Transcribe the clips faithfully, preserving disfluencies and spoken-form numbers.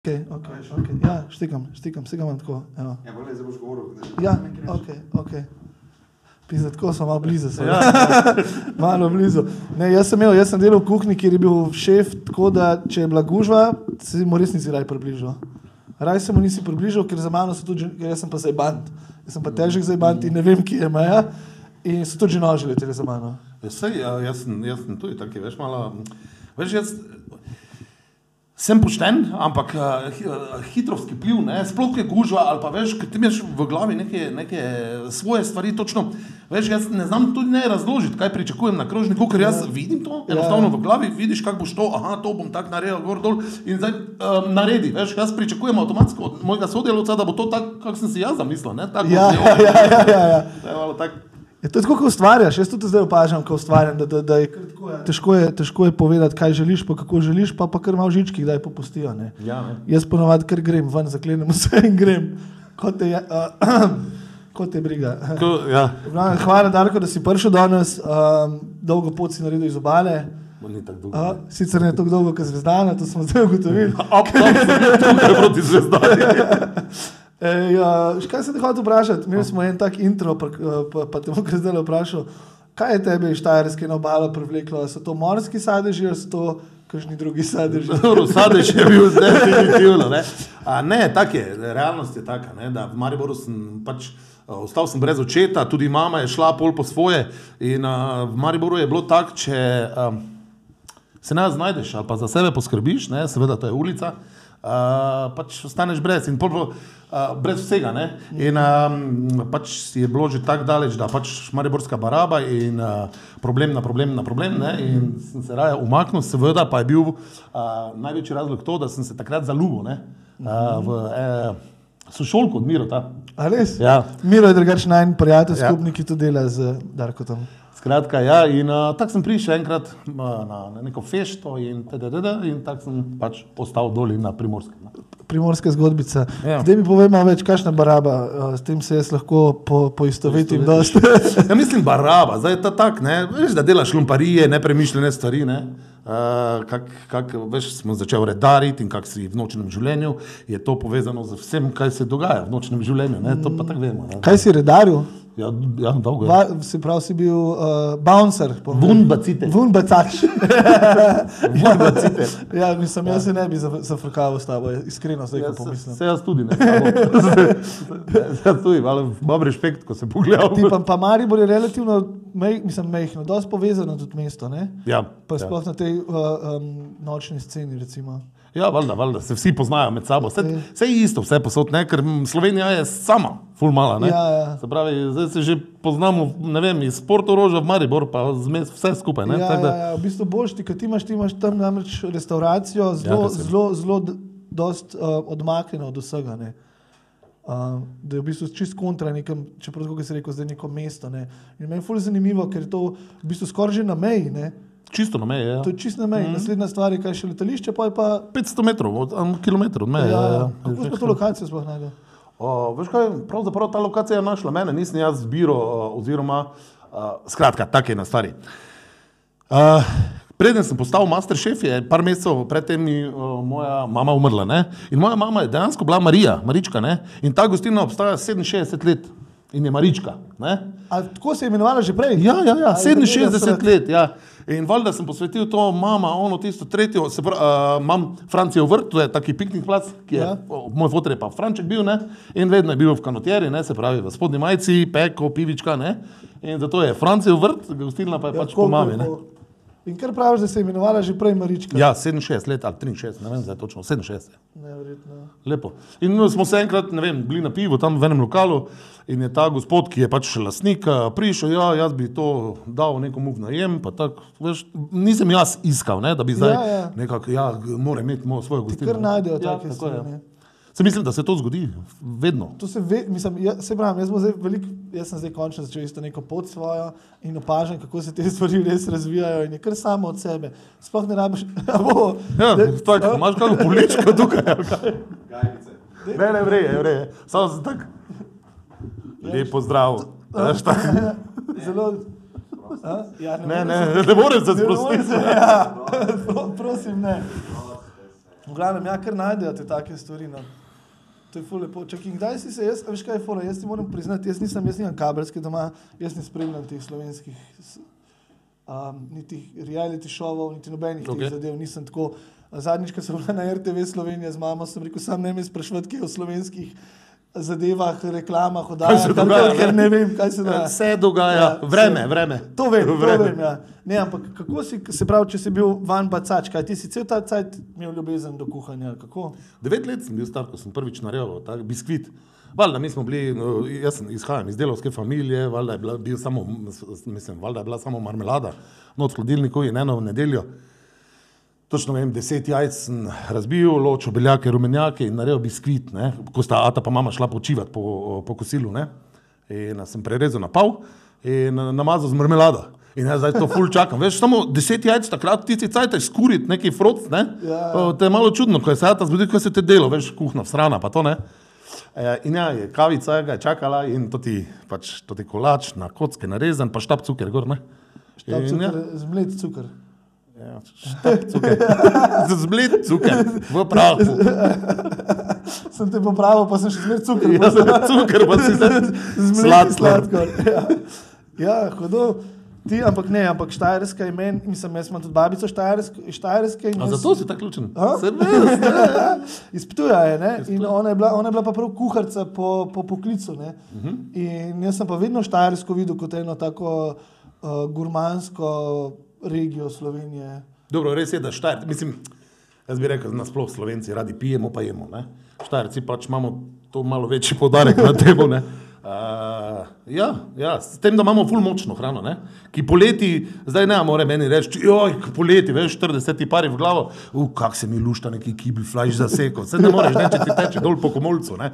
Okay, okay, okay. Ja, štikam, štikam, štikam vam tako. Evo. Ja, bolj zdaj boš govoril. Ja, ok, ok. Pisa, tako sem malo blizu. Ja, malo blizu. Ne, jaz sem imel, jaz sem delal v kuhinji, kjer je bil šef, tako da, če je bila gužva, se mu res nisi raj približal. Raj se mu nisi približal, ker za mano so tudi, jaz sem pa zajbant. Jaz sem pa težek zajbant in ne vem, kje je meja. In so tudi že noži leteli za mano. Ja, sej, ja, jaz, sem, jaz sem tudi taki, veš, malo, veš, jaz sem pošten, ampak uh, hitrovski pliv, ne, sploh je gužva, ali pa veš, ker ti imaš v glavi neke, neke svoje stvari, točno, veš, jaz ne znam tudi ne razložiti, kaj pričakujem na krožniku, ker jaz vidim to, enostavno v glavi, vidiš, kak boš to, aha, to bom tak naredil, gor, dol, in zdaj um, naredi, veš, jaz pričakujem avtomatsko od mojega sodelovca, da bo to tak, kak sem si jaz zamislil, ne, tako. Ja, ja, ja, ja, ja, ja. Da je malo tak. Je to tako, ko ustvarjaš, jaz tudi zdaj opažam, ko ustvarjam, da, da, da je, težko, je, težko je povedati, kaj želiš, pa kako želiš, pa pa kar malo žički, kdaj popustijo. Ne. Ja, ne. Jaz ponovadi kar grem ven, zaklenem vse in grem, kot te, uh, kot te briga. Ko, ja. Hvala, Darko, da si prišel danes, um, dolgo pot si naredil iz obale. Ni tako dolgo. Uh, sicer ne tako dolgo, kot Zvezdana, to smo zdaj ugotovili. Up, tam sem tukaj proti Zvezdani. Ej, uh, kaj sem te hotel vprašati? Imeli smo en tak intro, pa, pa, pa te bom kar zdaj vprašal, kaj je tebe iz Štajerske na obalo privleklo? So to morski sadeži ali so to kakšni drugi sadeži? Sadež je bil definitivno, ne. A, ne, tak je, realnost je taka, ne, da v Mariboru sem pač, ostal sem brez očeta, tudi mama je šla pol po svoje in uh, v Mariboru je bilo tak, če um, se ne znajdeš ali pa za sebe poskrbiš, ne, seveda to je ulica, uh, pač ostaneš brez in pol, Uh, brez vsega, ne, in um, pač je bilo že tako daleč, da pač mariborska baraba in uh, problem na problem na problem, ne, in sem se raje umaknil, seveda pa je bil uh, največji razlog to, da sem se takrat zaljubil, ne, uh, v uh, sošolko od Mirota. A res? Ja. Miro je drugač najn prijatelj, Ja. skupnik, ki to dela z Darkotom. Skratka, ja, in uh, tako sem prišel enkrat uh, na, na neko fešto in tdd, in tako sem pač ostal doli na Primorskem. Primorska zgodbica. Ja. Zdaj mi povej malo več, kakšna baraba, uh, s tem se jaz lahko po, poistovetim dosti. Ja, mislim baraba, zdaj je ta tak, ne, veš, da delaš lumparije, nepremišljene stvari, ne, uh, kak, kak, veš, smo začel redariti in kak si v nočnem življenju, je to povezano z vsem, kaj se dogaja v nočnem življenju, ne, to pa tako vemo. Ne. Kaj si redaril? Ja, ja, dolgo je. Va, si prav si bil uh, bouncer. Vunbacite. Vunbacač. Vunbacite. Ja, mislim, jaz se ne bi zafrkaval s tabo, iskreno zdaj, ko pomislim. Se jaz tudi ne. Se jaz tudi, ali imam respekt, ko se pogledam. Ti pa, pa Maribor je relativno, mej, mislim, mejhno, dosti povezano tudi mesto, ne? Ja. Pa ja. sploh na tej uh, um, nočni sceni, recimo. Ja, valjda, valjda, se vsi poznajo med sabo. Vse, vse je isto, vse posod, ne, ker Slovenija je sama, ful mala, ne. Ja, ja. Se pravi, zdaj se že poznamo, ne vem, iz Portoroža v Maribor, pa zmes vse skupaj, ne. Ja, Tak, da... ja, ja, v bistvu boš ti, kad ti imaš, ti imaš tam namreč restauracijo zelo, Ja, zelo, zelo dost uh, odmaknjeno od vsega, ne. Uh, da je v bistvu čist kontra nekam, čeprav tako, kot si rekel, zdaj neko mesto, ne. In meni je ful zanimivo, ker je to v bistvu skoraj že na meji, ne. Čisto na meji, ja. To je čisto na meji. Mm. Naslednja stvar je, kaj še letališče, pa je pa... petsto metrov, od, um, kilometrov od meje. Ja, Ja, ja. ja. Kako smo to lokacijo sploh najdel? O, veš kaj, pravzaprav ta lokacija je našla mene, nisem jaz zbiro, oziroma, uh, skratka, tak je na stvari. Uh, preden sem postal masterchef, je par mesecev predtem mi uh, moja mama umrla, ne? In moja mama je dejansko bila Marija, Marička, ne? In ta gostilna obstaja sedeminšestdeset let in je Marička, ne? A tako se je imenovala že prej? Ja, ja, ja, Ali sedeminšestdeset let, ja. In valjda sem posvetil to mama, ono tisto tretjo, se pravi, uh, imam Francijev vrt, to je taki piknik plac, ki je, Ja. o, moj fotor je pa Franček bil, ne, in vedno je bil v kanotjeri, ne, se pravi, v spodnji majici, peko, pivička, ne, in zato je Francijev vrt, gostilna pa je Ja, pač po mami, ne. koliko- In kar praviš, da se je imenovala že prej Marička? Ja, sedeminšestdeset let ali triinšestdeset, ne vem zdaj točno, sedeminšestdeset. Neverjetno. Lepo. In no, smo se enkrat, ne vem, bili na pivu tam v enem lokalu in je ta gospod, ki je pač lastnik, prišel, ja, jaz bi to dal nekomu v najem, pa tako, veš, nisem jaz iskal, ne, da bi zdaj Ja, ja. nekako, ja, mora imeti mo- svojo Ti gostilno. kar najdejo Ja, take tako je. stvari, ne. Se mislim, da se to zgodi, vedno. To se ve, mislim, ja, se pravim, jaz, zdaj velik, jaz sem zdaj končno začel isto neko pot svojo in opažam, kako se te stvari res razvijajo in je kar samo od sebe. Sploh ne rabiš, a bo... Ja, da- tako, imaš kakšno poličko tukaj, ali kaj? Gajnice. Ne, ne, vreje, vreje. Samo sem tak. Lep pozdrav. Veš, tako. Zelo... A? Ja, Ne, morem ne, se- ne morem se ne morem sprostiti. se, ja. Pro- Prosim, ne. V glavnem, ja, kar najdejo te take stvari, no. To je ful lepo. Čakaj, kdaj si se, jaz, veš kaj je fora, jaz ti moram priznati, jaz nisem, jaz nimam kabelske doma, jaz ne spremljam teh slovenskih, um, niti reality šovov, niti nobenih okay. teh zadev, nisem tako. Zadnjič, ko sem bila na er te ve Slovenija z mamo, sem rekel, sam ne me sprašvati, kaj o slovenskih zadevah, reklamah, odajah, kar, ker ne vem, kaj se dogaja. Vse dogaja, ja, vreme, se, vreme. To vem, vreme. to vem, ja. Ne, ampak kako si, se pravi, če si bil van bacač, kaj ti si cel ta cajt imel ljubezen do kuhanja, kako? Devet let sem bil star, ko sem prvič naredil tak biskvit. Valjda, mi smo bili, jaz izhajam iz delovske familije, valjda je bila, bil samo, mislim, valjda je bila samo marmelada, noč v hladilniku in eno v nedeljo. Točno vem, deset jajc sem razbil, ločil beljake, rumenjake in naredil biskvit, ne, ko sta ata pa mama šla počivati po, po kosilu, ne, in sem prerezal na pol in namazal z marmelado. In jaz zdaj to ful čakam, veš, samo deset jajc takrat ti si cajtaj skurit neki froc, ne, ja. To je malo čudno, ko je se ata zbudi, ko se te delo, veš, kuhna srana, pa to ne. E, in ja, je kavica ga je čakala in to ti, pač, to ti kolač na kocke narezan, pa štab cuker gor, ne. Štab cuker, ja. Zmlet cuker. Ja, štab cuker, zmlet cuker, v pravu. Sem te popravil, pa sem še zmer cuker. Ja, sem cuker, pa si zmlet sladkor. Ja, ja hodo. Ti, ampak ne, ampak Štajerska je meni, mislim, jaz imam tudi babico Štajerske. A jaz... zato si tak ključen? Se veš, ne. Iz Ptuja je, ne, in ona je bila, ona je bila pa prav kuharca po, po poklicu, ne. Uh-huh. In jaz sem pa vedno Štajersko videl kot eno tako uh, gurmansko regijo Slovenije. Dobro, res je, da Štajer, mislim, jaz bi rekel, nasploh Slovenci radi pijemo, pa jemo, ne. Štajerci pač imamo to malo večji poudarek na temu, ne. Uh, ja, ja, s tem, da imamo ful močno hrano, ne, ki poleti, zdaj ne more meni reči, joj, poleti, veš, štirideset pari v glavo, u, kak se mi lušta neki kibli flajš za seko, se ne moreš, ne, če ti teče dol po komolcu, ne,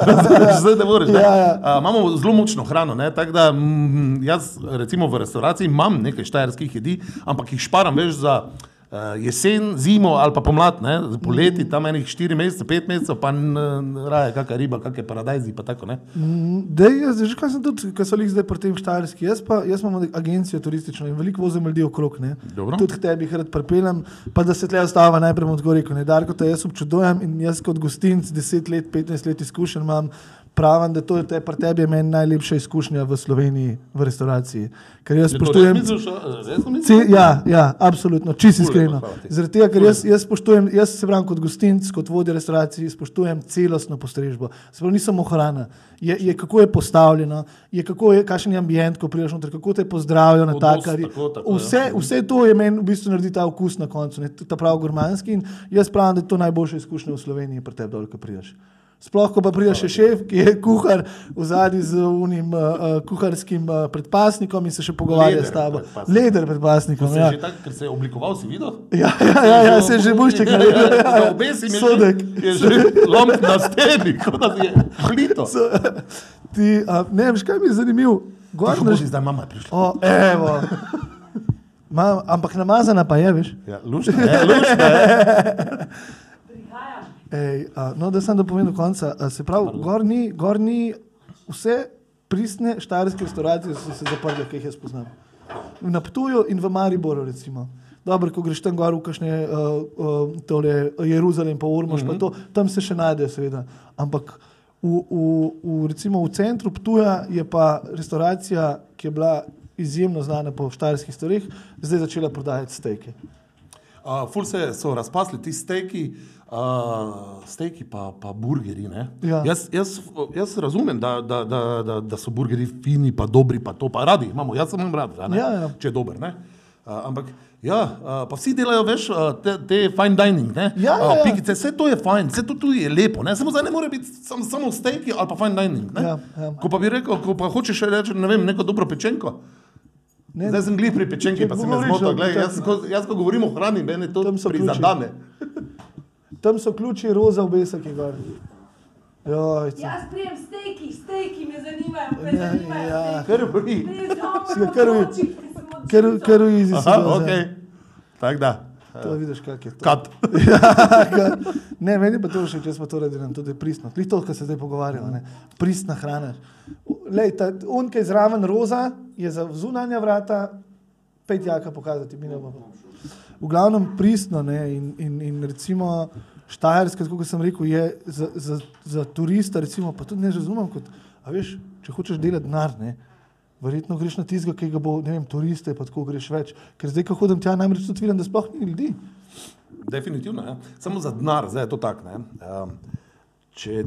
zdaj ne moreš, ne, uh, imamo zelo močno hrano, ne, tako da m, jaz recimo v restauraciji imam nekaj štajerskih jedi, ampak jih šparam, veš, za Uh, jesen, zimo ali pa pomlad, ne, poleti, tam enih štiri mesece, pet mesecev, pa n, raje kakaj riba, kakaj paradajzi, pa tako, ne. Dej, jaz, že kaj sem tudi, kaj so lik zdaj pri tem Štajerski, jaz pa, jaz imam agencijo turistično in veliko vozim ljudi okrog, ne. Dobro. Tudi k tebi jih rad pripeljem, pa da se tle ostava najprej bom tako rekel, ne, Darko, te jaz občudujem in jaz kot gostinc deset let, petnajst let izkušenj imam, pravim, da to je te, pri tebi je meni najlepša izkušnja v Sloveniji v restauraciji. Ker jaz spoštujem... Ce, ja, ja, absolutno, čisto iskreno. Zaradi tega, ker jaz, jaz spoštujem, jaz se pravim kot gostinc, kot vodja restauraciji, spoštujem celostno postrežbo. Se pravi, ni samo hrana. Je, je kako je postavljeno, je kako je, kakšen je ambient, ko prideš noter, kako te pozdravijo na takari. Vse, vse to je meni v bistvu naredi ta okus na koncu, ne, ta prav gurmanski in jaz pravim, da je to najboljša izkušnja v Sloveniji pri tebi dol, ko prideš. Sploh, ko pa pride še šef, ki je kuhar v zadnji z unim uh, kuharskim uh, predpasnikom in se še pogovarja s tabo. Leder predpasnikom, ja. Se je že tak, ker se je oblikoval, si videl? Ja, ja, ja, ja, se je že bušček naredil. Ja, ja, ja, obesim je Sodek. Že, je že lomk na steni, kot da je hlito. So, ti, uh, ne vem, kaj mi je zanimiv. Kako boži, zdaj mama je prišla. O, evo. Ma, ampak namazana pa je, veš? Ja, lušna je, lušna je. Ej, a, no, da sem da povem do konca. A, se pravi, gor ni, gor ni vse pristne štajerske restauracije so se zaprle, ki jih jaz poznam. Na Ptuju in v Mariboru, recimo. Dobro, ko greš tam gor v kakšne uh, uh, tole Jeruzalem pa Ormož, mm-hmm. pa to, tam se še najde, seveda. Ampak v, v, v, recimo v centru Ptuja je pa restauracija, ki je bila izjemno znana po štajerskih stvareh, zdaj začela prodajati stejke. Uh, ful se so razpasli ti stejki, Uh, stejki pa, pa burgeri, ne. Ja. Jaz, jaz, jaz razumem, da, da, da, da, da so burgeri fini, pa dobri, pa to, pa radi imamo, jaz sem rad, ne, ja, ja. Če je dober, ne. Uh, ampak, ja, uh, pa vsi delajo, veš, uh, te, te fine dining, ne. Ja, ja, ja. Uh, pikice, vse to je fine, vse to tudi je lepo, ne. Samo zdaj ne more biti sam, samo stejki ali pa fine dining, ne. Ja, ja. Ko pa bi rekel, ko pa hočeš reči, ne vem, neko dobro pečenko, ne. Zdaj sem glih pri pečenki, pa se me zmotil, gledaj, jaz, jaz ko govorim o hrani, mene to prizadane. Tam so ključi roza obesek in gor. Jaz prijem stejki, stejki me zanimajo, me ja, zanimajo. Ja, kar uvi. Kar uvi izi si. Aha, okej. Tak da. To vidiš, kak je to. Kat. Ne, meni pa to še, če smo to radi nam, to je pristno. Lih to, kar se zdaj pogovarjamo, ne. Pristna hrana. Lej, ta, on, kaj zraven roza, je za zunanja vrata, pet jaka pokazati, mi ne bomo. V glavnem pristno, ne, in, in, in recimo, Štajerska, kot sem rekel, je za, za, za turista, recimo, pa tudi ne razumem, kot, a veš, če hočeš delati denar, ne, verjetno greš na tizga, ki ga bo, ne vem, turiste, pa tako greš več. Ker zdaj, ko hodim tja, namreč tudi vidim, da sploh ni ljudi. Definitivno, ja. Samo za denar, zdaj je to tak, ne. Um, če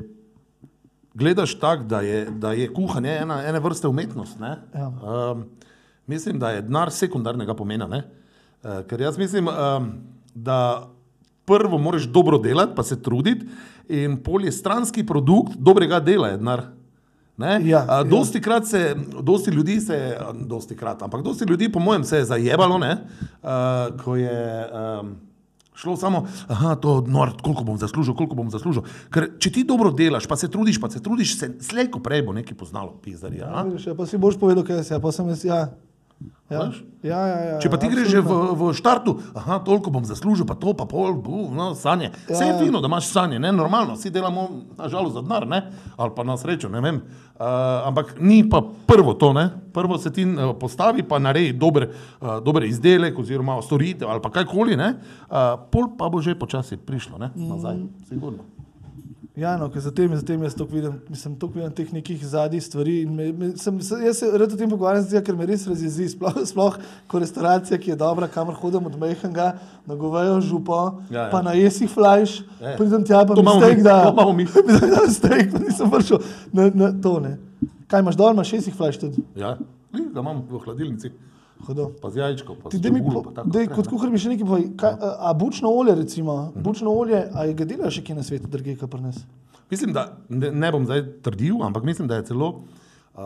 gledaš tak, da je, da je kuhanje ena, ene vrste umetnost, ne, Ja. um, mislim, da je denar sekundarnega pomena, ne. Uh, ker jaz mislim, um, da prvo moraš dobro delati, pa se truditi in pol je stranski produkt dobrega dela je denar. Ne? Ja, A, ja. dosti krat se, dosti ljudi se, dosti krat, ampak dosti ljudi po mojem se je zajebalo, ne? Uh, ko je um, šlo samo, aha, to nor, koliko bom zaslužil, koliko bom zaslužil. Ker če ti dobro delaš, pa se trudiš, pa se trudiš, se slej ko prej bo nekaj poznalo, pizdarja. Ja, vidiš, ja, pa si boš povedal, kaj si, ja, pa sem jaz, ja. Ja, Veš? ja, ja, ja, Če pa ti greš že v, absolutno. v štartu, aha, toliko bom zaslužil, pa to, pa pol, bu, no, sanje. Vse je Ja. fino, da imaš sanje, ne, normalno, vsi delamo, nažalost, za denar, ne, ali pa na srečo, ne vem. Uh, ampak ni pa prvo to, ne, prvo se ti uh, postavi, pa naredi dober, uh, dober izdelek oziroma storitev ali pa kajkoli, ne, uh, pol pa bo že počasi prišlo, ne, nazaj, sigurno. Ja, no, ker zatem, zatem jaz toliko vidim, mislim, toliko vidim teh nekih zadnjih stvari in me, me, sem, se, jaz se rad o tem pogovarjam, zdaj, ker me res razjezi, sploh, sploh ko restauracija, ki je dobra, kamor hodim od Mejhanga, na govejo župo, Ja, ja. pa na jesih flajš, Ja. pridem tja, pa To mi imamo steak mi, da, to imamo mi. mi da steak, pa nisem vršel na, na to, ne. Kaj imaš dol, imaš jesih flajš tudi? Ja, Li, ga imam v hladilnici, Hodo. pa z jajčko, pa Ti z daj mi, čebulo, po- pa tako. daj, naprej, kot ne. kuhar mi še nekaj povej, kaj, a, a bučno olje recimo, bučno olje, a je ga delajo še kje na svetu, drugje, kaj pri nas? Mislim, da ne, ne bom zdaj trdil, ampak mislim, da je celo uh,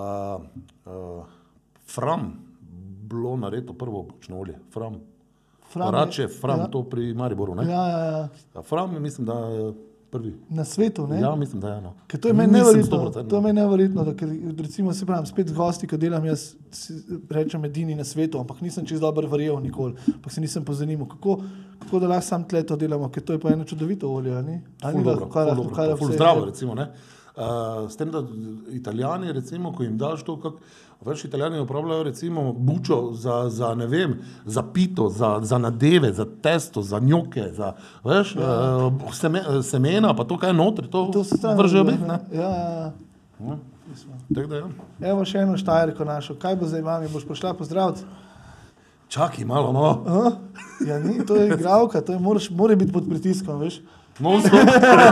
uh, Fram bilo naredito prvo bučno olje. Fram. Fram je- Rače, Fram, ja. to pri Mariboru, ne? Ja, ja, ja. A Fram je, mislim, da je prvi. Na svetu, ne? Ja, mislim, da je eno. Ker to je meni Nisem neverjetno, sto procentno. to je meni neverjetno, da ker recimo se pravim, spet z gosti, ko delam, jaz si, rečem edini na svetu, ampak nisem čist dober verjel nikoli, ampak se nisem pozanimal, kako, kako da lahko sam tle to delamo, ker to je pa eno čudovito olje, a ni? A Ful ni dobro, lahko, kaj ful lahko, dobro, kaj pa lahko ful vse zdravo, je? recimo, ne. Uh, s tem, da Italijani, recimo, ko jim daš to, kak, več Italijani uporabljajo recimo bučo za, za ne vem, za pito, za, za nadeve, za testo, za njoke, za, veš, ja. uh, seme, semena, pa to, kaj je notri, to, To se vržejo biti, ne. Ja, ja, Ja. Tako da, ja. ja. Evo še eno štajerko našo, kaj bo zdaj mami, boš prišla pozdraviti? Čakaj malo, no. Aha. Ja, ni, to je igralka, to je, moraš, mora biti pod pritiskom, veš? No, so,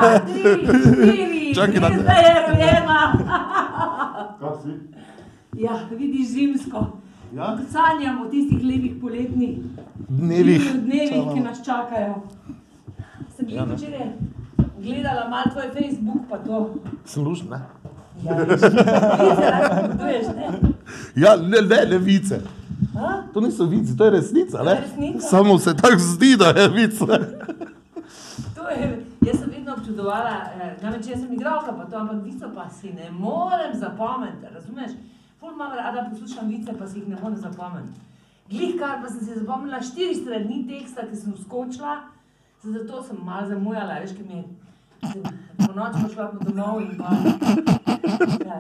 Štiri, Čakaj, da- da je rojena. Kaj si? Ja, vidiš zimsko. Ja? Sanjamo o tistih lepih poletnih Dnevih. dnevih, ki nas čakajo. Sem Ja, ja, ne. včeraj gledala malo tvoj Facebook, pa to. Sem lušen, ne? Ja, veš, vice lahko potuješ, ne? Ja, ne, ne, ne vice. A? To niso vici, to je resnica, ne? To je resnica. Samo se tako zdi, da je vice. To je, jaz sem vedno občudovala, eh, namreč jaz sem igralka pa to, ampak vico pa si ne morem zapomniti, razumeš? Ful imam rada poslušam vice, pa si jih ne morem zapomniti. Glih kar pa sem si zapomnila štiri strani teksta, ki sem vskočila, zato sem malo zamujala, veš, ki mi je po noč pa šla po domov in pa... Ja.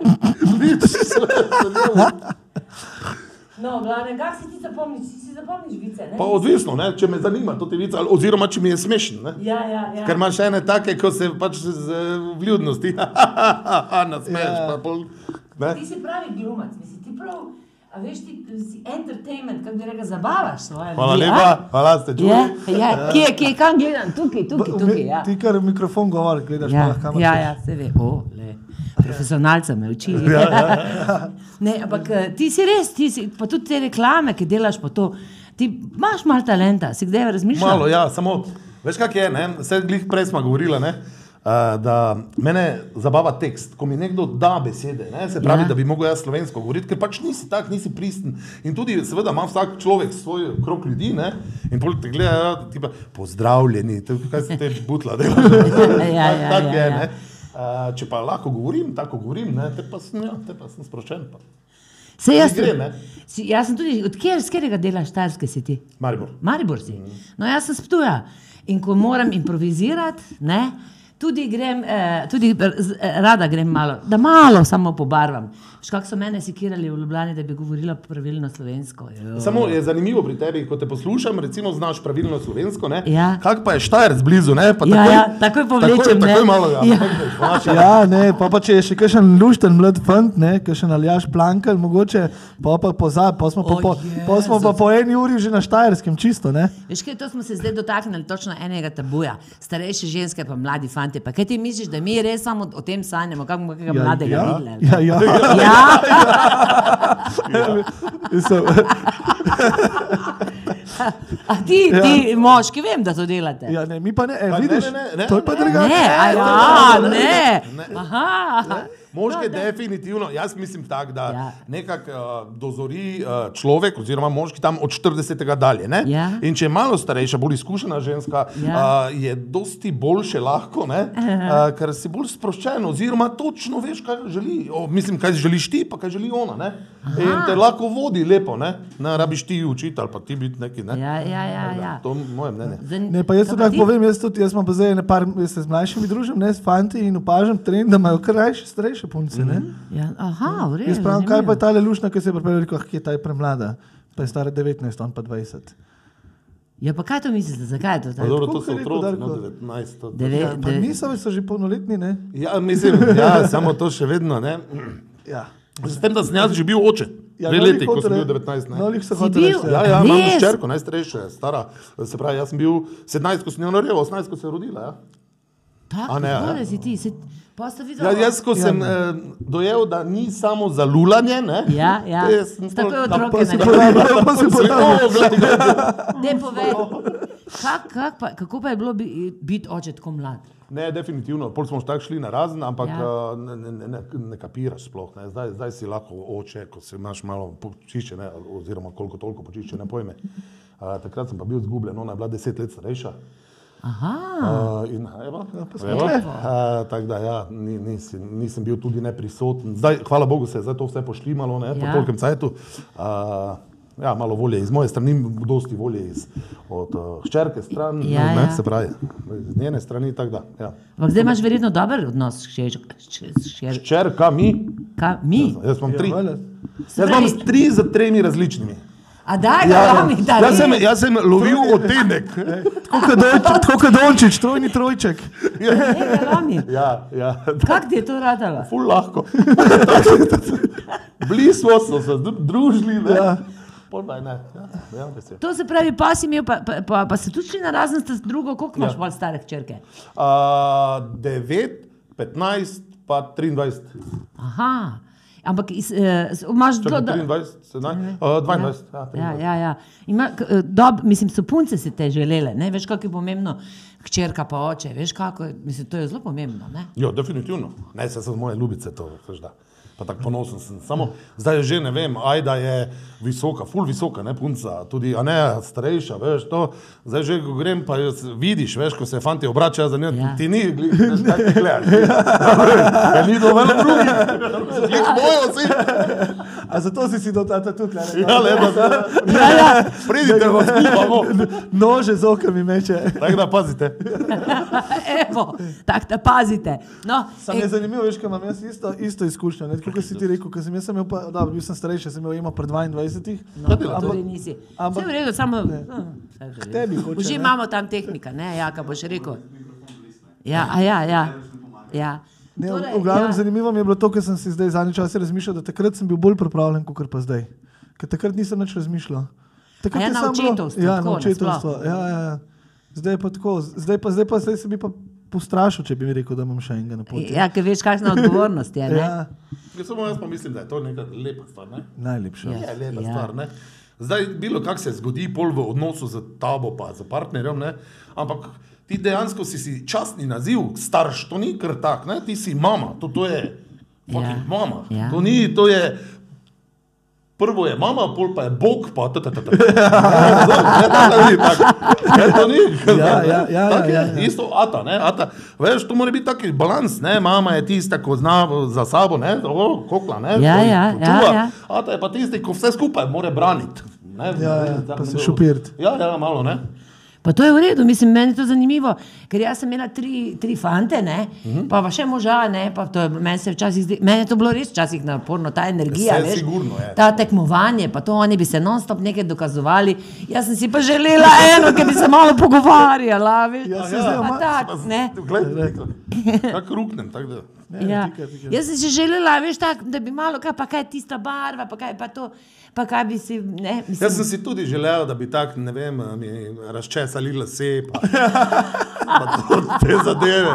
No, glavne, kak si ti zapomniš? Si si zapomniš vice, ne? Pa odvisno, ne, če me zanima to te vice, ali- oziroma če mi je smešen, ne. Ja, ja, ja. Ker imaš ene take, ko se pač z eh, vljudnosti nasmeješ, Ja. pa pol, ne. Ti si pravi glumac, mislim, ti prav, a veš, ti si entertainment, kako bi rekel, zabavaš svoje Hvala ljudi, lepa, a? hvala, ste čuli. Ja, ja, kje, kje, kam gledam? Tukaj, tukaj, tukaj, ja. Ti kar mikrofon govori, gledaš pa Ja, lahko kamor ja, hočeš. ja, se ve, o, le, profesionalca me uči. Ne, ampak eh, ti si res, ti si, pa tudi te reklame, ki delaš pa to, ti imaš malo talenta, si kdaj razmišljal? Malo, ja, samo, veš kak je, ne, vse glih prej smo govorila, ne, uh, da mene zabava tekst, ko mi nekdo da besede, ne, se pravi, Ja. da bi mogel jaz slovensko govoriti, ker pač nisi tak, nisi pristen. In tudi seveda ima vsak človek svoj krog ljudi, ne, in pol te gledajo, tipa, pozdravljeni, to, kaj se te butla dela. Ja, ja, Tak ja, je, ja. ne. Uh, če pa lahko govorim, tako govorim, ne, te pa sem, ja, te pa sem sproščen. Pa. Se jaz, Mi gre, ne. si, jaz sem tudi, od kjer, z katerega dela Štajerske si ti? Maribor. Maribor si. No, jaz sem s Ptuja. In ko moram improvizirati, ne, tudi grem, eh, tudi z, eh, rada grem malo, da malo samo pobarvam. Veš, kako so mene sekirali v Ljubljani, da bi govorila pravilno slovensko. Jo. Samo je zanimivo pri tebi, ko te poslušam, recimo znaš pravilno slovensko, ne? Ja. Kak pa je Štajerc blizu, ne? Pa Ja, takoj, ja, takoj povlečem, takoj, ne. takoj malo ga. Ja. Ja. Ja, ne, pa, pa če je še kakšen lušten mlad fant, ne, kakšen Aljaž Plankelj, mogoče, pa pa pozab, pa smo, pa, O, po, pa smo pa po eni uri že na Štajerskem, čisto, ne? Veš, kaj, to smo se zdaj dotaknili točno enega tabuja. Starejše ženske pa mladi fante. Pa kaj ti misliš, da mi res samo o tem sanjamo, kako bomo kakega mladega ja, videli? ja, ja. Ja? Mislim, A ti, ti moški, vem, da to delate. ja, ne, mi pa ne, e, Pa ne, vidiš, ne, ne, ne, to je pa ne. drugače. Ne, a ja, ne. Aha. Moški definitivno, jaz mislim tak, da Ja. nekako uh, dozori uh, človek oziroma moški tam od štiridesetega dalje, ne? Ja. In če je malo starejša, bolj izkušena ženska, Ja. uh, je dosti boljše lahko, ne? Uh, ker si bolj sproščen oziroma točno veš, kaj želi. O, mislim, kaj želiš ti, pa kaj želi ona, ne? In te lahko vodi lepo, ne? Ne rabiš ti učiti ali pa ti biti neki, ne? Ja, ja, ja, ja. To je moje mnenje. Zan- Ne, pa jaz Kaj tudi lahko ti? povem, jaz tudi, jaz imam pa zdaj ene par, jaz se z mlajšimi družim, ne, s fanti in opažam trend, da imajo kar rajše starejše punce, ne. Ja, aha, v redu. Jaz pravim, kaj pa je zanimivo. tale lušna, ki se je pripeljala, rekel, ah, kje ta je premlada, pa je stara devetnajst, on pa dvajset. Ja, pa kaj to mislite, zakaj je to Pa tako? dobro, Tako to so je rekel otroci, Darko. no, devetnajst. to- Deve- Ja, pa de- niso, več so že polnoletni, ne. Ja, mislim, ja, samo to še vedno, ne? Ja. S tem, da sem jaz že bil oče. Ja, Dve no, leti, lih ko hotel sem bil reči. devetnajst. Ne? No, lih se Si hotel bil? reči, Ja, ja. ja, imam Res? ščerko, najstarejša, stara. Se pravi, jaz sem bil sedemnajst, ko sem jo naredil, osemnajst, ko se je rodila. Ja? Tako, A ne, ja. ne, si ti, si, pa ste videli? Ja, jaz, ko Ja, sem ne. eh, dojel, da ni samo za lulanje, ne? Ja, ja. te sem Tako je pol- otroke Pa si naredil. porabil, pa si porabil. O, glej, glej. Daj povej, kak, kak pa, kako pa je bilo bi- biti oče tako mlad? Ne, definitivno. Pol smo tako šli na razen, ampak Ja. ja. ne, ne, ne, ne, ne kapiraš sploh. Ne. Zdaj, zdaj si lahko oče, ko si imaš malo počiščene, oziroma koliko toliko počiščene pojme. Uh, takrat sem pa bil zgubljen, ona je bila deset let starejša. Aha, Uh, in, evo, evo, uh, tako da, ja, ni, nisem, nisem bil tudi neprisoten. Zdaj, hvala Bogu, se je zdaj to vse pošlimalo, ne, po Ja. tolkem cajtu. Uh, ja, malo volje iz moje strani, dosti volje iz, od uh, hčerke stran, Ja, ne, ja. se pravi, z njene strani, tako da, ja. ampak zdaj imaš verjetno dober odnos s hčer- s hčer- Hčerka mi, ka- mi. jaz imam tri. Ja, valjda. Jaz imam tri za tremi različnimi. A daj, ja, mi da. Jaz sem, jaz sem lovil odtenek. Tako kot Dončić, tako kot Dončić, trojni trojček. Ja, ja. Kako ti je to radala? Ful lahko. Bili smo, so se dru- družili, ne. Ja. Pol naj ne. Ja, ja, res je. To se pravi, pa si imel, pa, pa, pa, pa se tudi šli na razen s drugo, koliko imaš Ja. bolj stare hčerke? Uh, devet, petnajst, pa triindvajset. Aha, ampak iz, eh, s- imaš Čakaj, do, do, triindvajset, sedemnajst, uh, dvaindvajset. Ja, Ja, triindvajset. ja, ja. Ima, k- eh, dob, mislim, so punce si te želele, ne? Veš, kako je pomembno, hčerka pa oče, veš, kako je, mislim, to je zelo pomembno, ne? Ja, definitivno. Ne, se so moje ljubice to, veš da. Pa tako ponosen sem. Samo zdaj že ne vem, Ajda je visoka, ful visoka, ne punca, tudi, a ne, starejša, veš, to. Zdaj že, ko grem, pa jaz vidiš, veš, ko se fanti obračajo za njo, Ja. ti ni, gli- veš, kaj ti gledaš. Ja, ni dovolj drugih. Glih bojo si. A zato si si do tata tudi, ne? Ja, lepo. Ja, ja. Pridite, vas skupamo. Nože z okami meče. Tako da pazite. Evo, tako da pazite. No, Sam e, je zanimivo, veš, kaj imam jaz isto, isto izkušnjo. Ne? Tako kot si ti rekel, ko sem jaz sem imel, pa, dobro, bil sem starejši, sem imel emo pri dvaindvajsetih. no, torej nisi. ampak- Vse v redu, samo... K tebi hoče, Že ne? imamo tam tehnika, ne, ja, kaj boš rekel. Ja, a ja, ja. ja. Ne, Torej, v, v glavnem ja. zanimivo mi je bilo to, ker sem si zdaj zadnji čas razmišljal, da takrat sem bil bolj pripravljen, kot pa zdaj. Ker takrat nisem nič razmišljal. Takrat A ja, je na samo bilo- očetovstvo, Ja, tako, na očetovstvo. nasploh. Ja, ja, ja. Zdaj je pa tako, zdaj pa, zdaj pa zdaj se bi pa postrašil, če bi mi rekel, da imam še enega na poti. Ja, ker veš, kakšna odgovornost je, ne? Ja, Ja, samo jaz pa mislim, da je to neka lepa stvar, ne? najlepša. Ja. Je lepa Ja. stvar, ne? Zdaj, bilo kak se zgodi pol v odnosu z tabo pa z partnerjem, ne? Ampak ti dejansko si si častni naziv, starš, to ni kar tak, ne? Ti si mama, to, to je fucking Ja. mama. Ja. To ni, to je, prvo je mama, pol pa je Bog, pa ta, ta, ta, ta. Ne, to ni tako. Ne, to ni. Ja, ja, ja, Tako je, ja, ja. isto ata, ne, ata. Veš, to mora biti taki balans, ne, mama je tista, ko zna za sabo, ne, o, kokla, ne, Ja, ko- ja, ko ja, čuva. ja. Ata je pa tisti, ko vse skupaj mora braniti. Ne, Ja, ja, tako pa se bilo. šopirati. Ja, ja, malo, ne. Pa to je v redu, mislim, meni je to zanimivo, ker jaz sem imela tri, tri fante, ne, uh-huh. pa, pa še moža, ne, pa to je, meni se včasih zdi, meni je to bilo res včasih naporno, ta energija, Vse veš, sigurno je. Ta tekmovanje, pa to oni bi se non-stop nekaj dokazovali, jaz sem si pa želela eno, ki bi se malo pogovarjala, veš, Ja, pa ja, pa tak, ne. Glej, kako ruknem, tako da. Ne, Ja. tika, tika. Jaz sem si želela, veš, tak, da bi malo, kaj, pa kaj je tista barva, pa kaj pa to, pa kaj bi si, ne, mislim. Jaz sem si tudi želel, da bi tak, ne vem, mi razčesali lase, pa, pa to, te zadeve.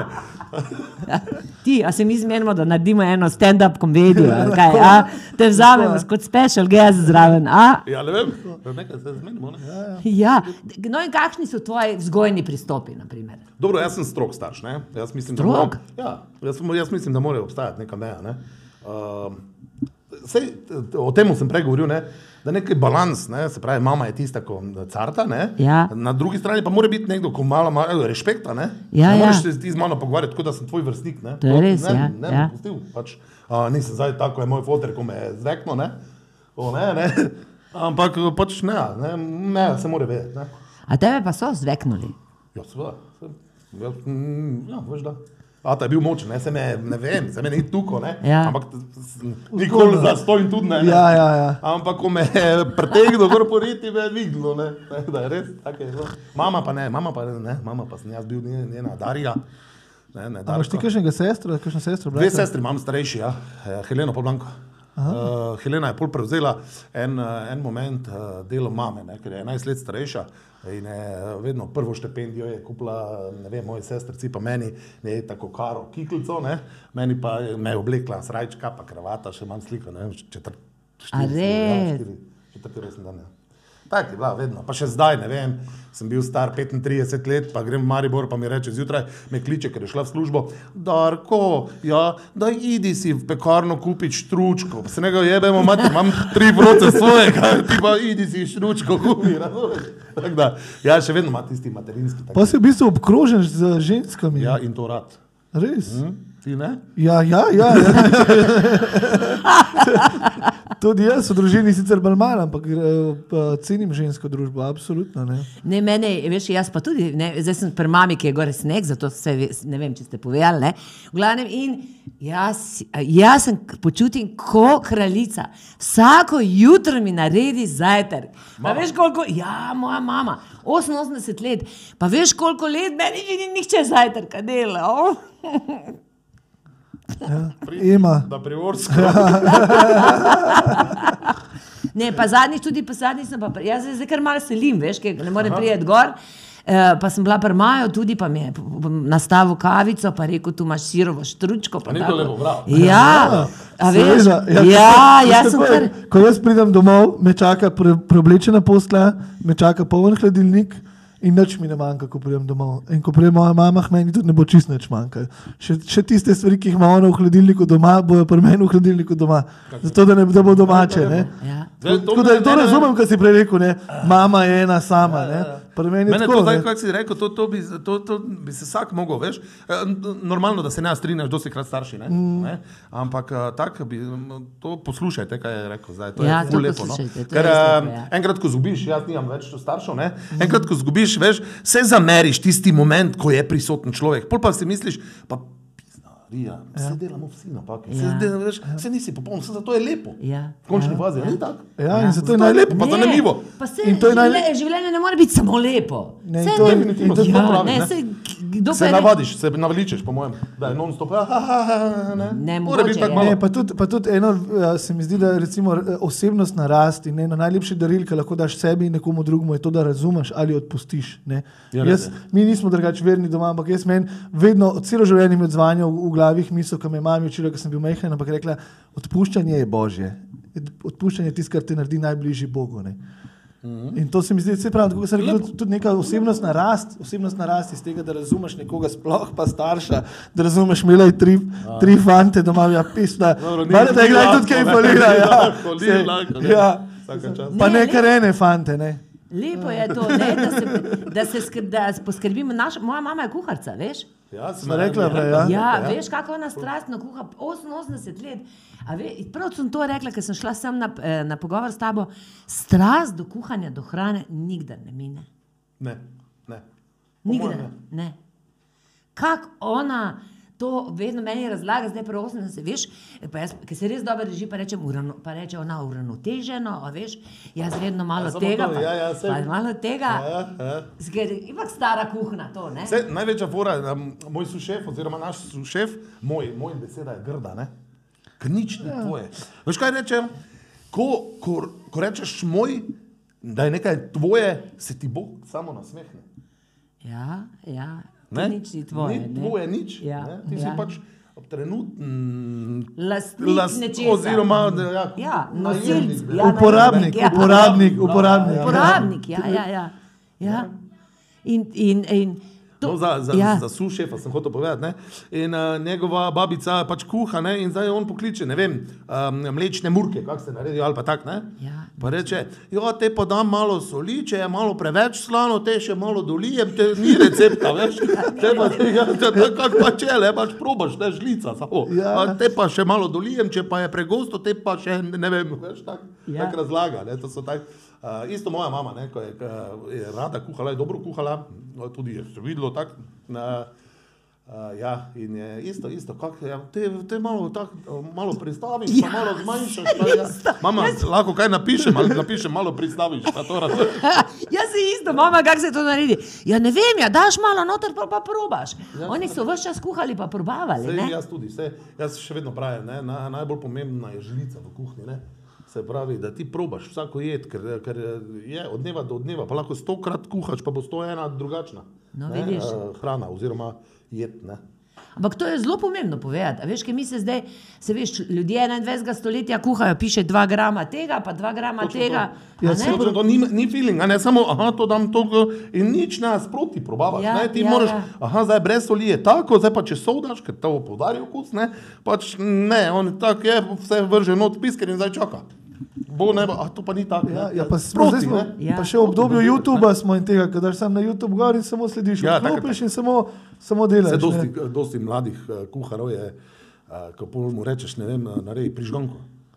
Ti, a se mi zmenimo, da naredimo eno stand-up komedijo, ali kaj, a? Te vzamemo kot special guest zraven, a? Ja, ne vem, nekaj se zmenimo, ne? Ja. No in kakšni so tvoji vzgojni pristopi, na primer? Dobro, jaz sem strog starš, ne? Jaz mislim, da Strog? mora, ja, jaz, jaz mislim, da mora obstajati neka meja, ne? Uh, sej, o tem sem prej govoril, ne? Da neki balans, ne? Se pravi, mama je tista, ko carta, ne? Ja. Na drugi strani pa mora biti nekdo, ko malo, malo respekta, ne? Ja, ne ja. moreš se ti z mano pogovarjati, tako da sem tvoj vrstnik, ne? To je res, ne, ja, Ne, ja. ne, pustil, pač, uh, nisem zdaj tako, je moj foter, ko me je zvekno, ne? O, ne, ne? Ampak pač ne, ne, ne, se mora vedeti, ne? A tebe pa so zveknuli? Ja, seveda. Se- Ja, mm, ja, veš da. A, ta je bil močen, ne, se me, ne vem, se me ni tuko, ne, Ja. ampak t- s- nikoli zastojim tudi, ne, ne. Ja, ja, ja. Ampak ko me je pretegnil gor po riti, me je videlo, ne, tako da je res, tako je bilo. Mama pa ne, mama pa ne, mama pa sem jaz bil nje- njena Darja, ne, ne, A imaš ti Darko. kakšnega sestro, kakšno sestro, Dve brata? sestri imam starejši, ja, eh, Heleno Polblanko. Uh, Helena je pol prevzela en, eh, en moment uh, delo mame, ne, ker je enajst let starejša in je eh, vedno prvo štipendijo je kupila, ne vem, moji sestrci pa meni, ne, tako karo kiklico, ne, meni pa je- me je oblekla srajčka pa kravata, še imam sliko, ne, četrt, A res? četrti resen dan, ja. Tak je bila vedno, pa še zdaj, ne vem, sem bil star petintrideset let, pa grem v Maribor, pa mi reče zjutraj, me kliče, ker je šla v službo, Darko, ja, daj idi si v pekarno kupiti štručko, pa se njega jebemo, mati, imam tri vroce svojega, ti pa idi si štručko kupi, razumeš? Tako da, ja, še vedno ima tisti materinski. Pa si v bistvu obkrožen z ženskami. Ja, in to rad. Res? Hm? Ti ne? Ja, ja, ja. ja. Tudi jaz v družini sicer bolj malo, ampak uh, cenim žensko družbo, absolutno. Ne. Ne, mene, veš, jaz pa tudi, ne, zdaj sem pri mami, ki je gore sneg, zato se, ve- ne vem, če ste povedali, ne, v glavnem in jaz, jaz sem počutim ko kraljica. Vsako jutro mi naredi zajtrk. Pa veš koliko, ja, moja mama, oseminosemdeset let, pa veš koliko let meni že ni nihče zajtrka delal. Ema. Da privorsko. Ne, pa zadnjič tudi, pa zadnjič sem pa, pri- jaz se zdaj kar malo selim, veš, ker ne morem priti gor. Uh, pa sem bila pri Maju tudi, pa mi je p- p- nastavil kavico, pa rekel, tu imaš sirovo štručko. Pa ni to tako. lepo bral? Ja, a veš, Seveda, ja, jaz veste sem pa, kar, Ko jaz pridem domov, me čaka pre, preoblečena postelja, me čaka poln hladilnik in nič mi ne manjka, ko pridem domov. In ko pridem moja mama, meni tudi ne bo čist nič manjka. Še, še tiste stvari, ki jih ima ona v hladilniku doma, bojo pri meni v hladilniku doma. Zato, da, ne, da bo domače. Ne? ja. Tako da to razumem, kar si prej rekel, ne? Mama je ena sama. Ne? Pri meni je Mene tako, to, zdaj, ne. kako si rekel, to, to, bi, to, to bi se vsak mogel, veš. Eh, n- Normalno, da se ne strinjaš, dosti krat starši, ne? Mm. ne? Ampak eh, tako bi, m, to poslušajte, kaj je rekel zdaj. To Ja, je to ful lepo, no? poslušajte, to je Ker res eh, lepo, ja. enkrat, ko zgubiš, jaz nimam več staršev, ne? Enkrat, ko zgubiš, veš, se zameriš tisti moment, ko je prisoten človek. Pol pa si misliš, pa pizna, Rija, vse delamo vsi napake, vse, Ja. delamo, veš, vse nisi popoln, vse zato je lepo. Ja. V končni fazi, je ni tako? Ja, in zato je Zato je najlepo. lepo, pa zanimivo. Pa se, In to je življenje, najle- življenje ne more biti samo lepo. Ne, Saj to je- ne- in to- to ja, pravim, ne, ne. saj, kdo Se pa je rekel- navadiš, se naveličeš, po mojem, da je non-stop, ah, ah, ah, ne, Ne, mora mogoče biti tako je. malo. Ne, pa tudi, pa tudi eno, eh, se mi zdi, da recimo eh, osebnostna rast in eno najlepše daril, ki lahko daš sebi in nekomu drugemu, je to, da razumeš ali odpustiš. Ne. Ja, res Jaz, je. mi nismo drugače verni doma, ampak jaz meni vedno, celo življenje mi odzvanja v, v glavi misel, ki me je mama učila, ko sem bil majhen, ampak rekla, odpuščanje je božje. Odpuščanje je tisto, kar te naredi najbližji Bogu. Ne. In to se mi zdi, se pravi, tako kot sem rekel, tudi- tudi neka osebnostna rast, osebnostna rast iz tega, da razumeš nekoga, sploh pa starša, da razumeš, imela je tri, tri fante doma, ja, pisna. Dobro, ni- Valjda, da je ni kdaj lahko, tudi kaj ne, falira, ni ja. lahko, ni Se- lahko, ne. ja. Vsaka čast. Pa Ne, ne ne. kar ene fante, ne. Lepo je to, ne, da, se, da, se skr, da poskrbimo. Naš, moja mama je kuharica, veš? Ja, sem Sva rekla prej, ja. Ja, veš, kako ona strastno kuha, oseminosemdeset let. A ve, prav sem to rekla, ker sem šla sem na, eh, na pogovor s tabo. Strast do kuhanja, do hrane nikdar ne mine. Ne, ne. Nikdar, ne. Kak ona to vedno meni razlaga, zdaj pri osemdesetih, veš, pa jaz, ki se res dobro reži, pa reče, urano, pa reče ona uravnoteženo, a veš, jaz vedno malo Ja, samo tega, to, pa, ja, ja, saj. pa malo tega, Ja, ja. ker ipak stara kuhna to, ne? Vse, največja fora, um, moj sušef, oziroma naš sušef, moj, moj beseda je grda, ne? Ker nič ni tvoje. Veš kaj rečem? Ko, ko, ko rečeš moj, da je nekaj tvoje, se ti Bog samo nasmehne. Ja, ja, to Ne? nič ni tvoje, Ni ne? tvoje nič. Ja, Ne? Ti ja. si pač trenutni Lastnik nečesa. oziroma da, ja, Ja, najemnik, nosilc, ne. ja, Uporabnik, ja. uporabnik, uporabnik. Uporabnik, ja, ja, ja. ja. In, in, in to, No, za, za, ja. za sušefa sem hotel povedati. Ne? In uh, njegova babica pač kuha, ne? In zdaj on pokliče, ne vem, um, mlečne murke, kako se naredijo, ali pa tak, ne? Ja. Pa reče, jo, te pa dam malo soli, če je malo preveč slano, te še malo dolijem, te ni recepta, veš? Te pa, ja, te, te, kak pa čele, pač probaš, ne, žlica samo. Ja. A te pa še malo dolijem, če pa je pregosto, te pa še, ne vem, veš, tak, Ja. tak razlaga, ne? To so tak. Uh, isto moja mama, ne, ko je, ko je rada kuhala, je dobro kuhala, tudi je se videlo tako. Uh, uh, ja, in je isto, isto, kak, ja, te, te malo, tak, malo pristaviš, ja, pa malo zmanjšaš. Pa, ja. Mama, lahko kaj napišem, ali napišem, malo pristaviš. Pa to Jaz se isto, mama, kako se to naredi. Ja, ne vem, ja, daš malo noter, pa, pa probaš. Ja. Oni so vse čas kuhali, pa probavali, Sej, ne? jaz tudi, sej, jaz še vedno pravim, ne, na, najbolj pomembna je žlica v kuhinji. Ne. Se pravi, da ti probaš vsako jed, ker, ker je od dneva do dneva, pa lahko stokrat kuhaš, pa bo sto ena drugačna No, ne, vidiš. eh, hrana oziroma jed. Ne. Ampak to je zelo pomembno povedati. A veš, ker mi se zdaj, se veš, ljudje enaindvajsetega stoletja kuhajo, piše dva grama tega, pa dva grama Točno tega. to. a Ja, ne? saj Točno to ni, ni feeling, a ne samo, aha, to dam to in nič ne sproti probavaš. Ja, ne, ti ja, moraš, ja. aha, zdaj brez soli je tako, zdaj pa če sol daš, ker to podari okus, ne, pač ne, on tak je, vse vrže not pisker in zdaj čaka. Bo ne, a to pa ni tako. Ja, ne. ja, pa, smo, zdaj smo, ne. Ja. pa še v obdobju YouTubea smo in tega, kadar sam na YouTube gor in samo slediš, Ja, ja, tako, vklopiš in samo, samo delaš. Se dosti, ne. dosti mladih uh, kuharov je, uh, ko pol mu rečeš, ne vem, naredi prižganko.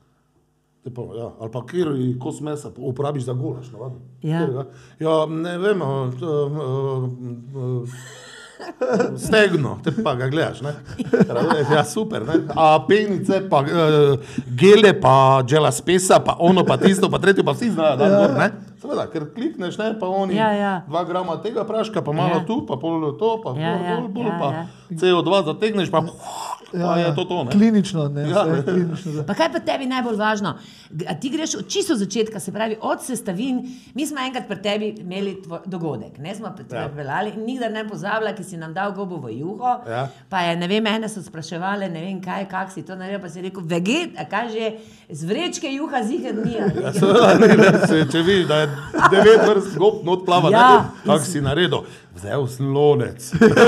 Te pa, ja, ali pa kjer kos mesa uporabiš za golaš, navadno. Ja. Katerega? Ja, ne vem, uh, uh, uh, stegno, te pa ga gledaš, ne? Razumeš, ja, super, ne? A penice, pa uh, gele, pa džela spesa, pa ono, pa tisto, pa tretjo, pa vsi znajo, da gor, ne? Seveda, ker klikneš, ne, pa oni Ja, ja. dva grama tega praška, pa malo Ja. tu, pa pol to, pa Ja, ja, pol, pol, ja, pa ja. C O dva zategneš, pa, pa je to to, ne? Klinično, ne, Ja. vse je klinično. Da. Pa kaj pa tebi najbolj važno? G- A ti greš od čisto začetka, se pravi od sestavin. Mi smo enkrat pri tebi imeli tvoj dogodek, ne smo pri Ja. tebi peljali in nikdar ne pozabila, ki si nam dal gobovo juho. Ja. Pa je, ne vem, mene so spraševali, ne vem kaj, kak si to naredil, pa si rekel, veget, a kaj že, z vrečke juha ziher ni. Ja, seveda, ne, ne, če, če vidiš, da je devet vrst gob not plava, Ja. ne, kak si naredil? Vzel sem lonec,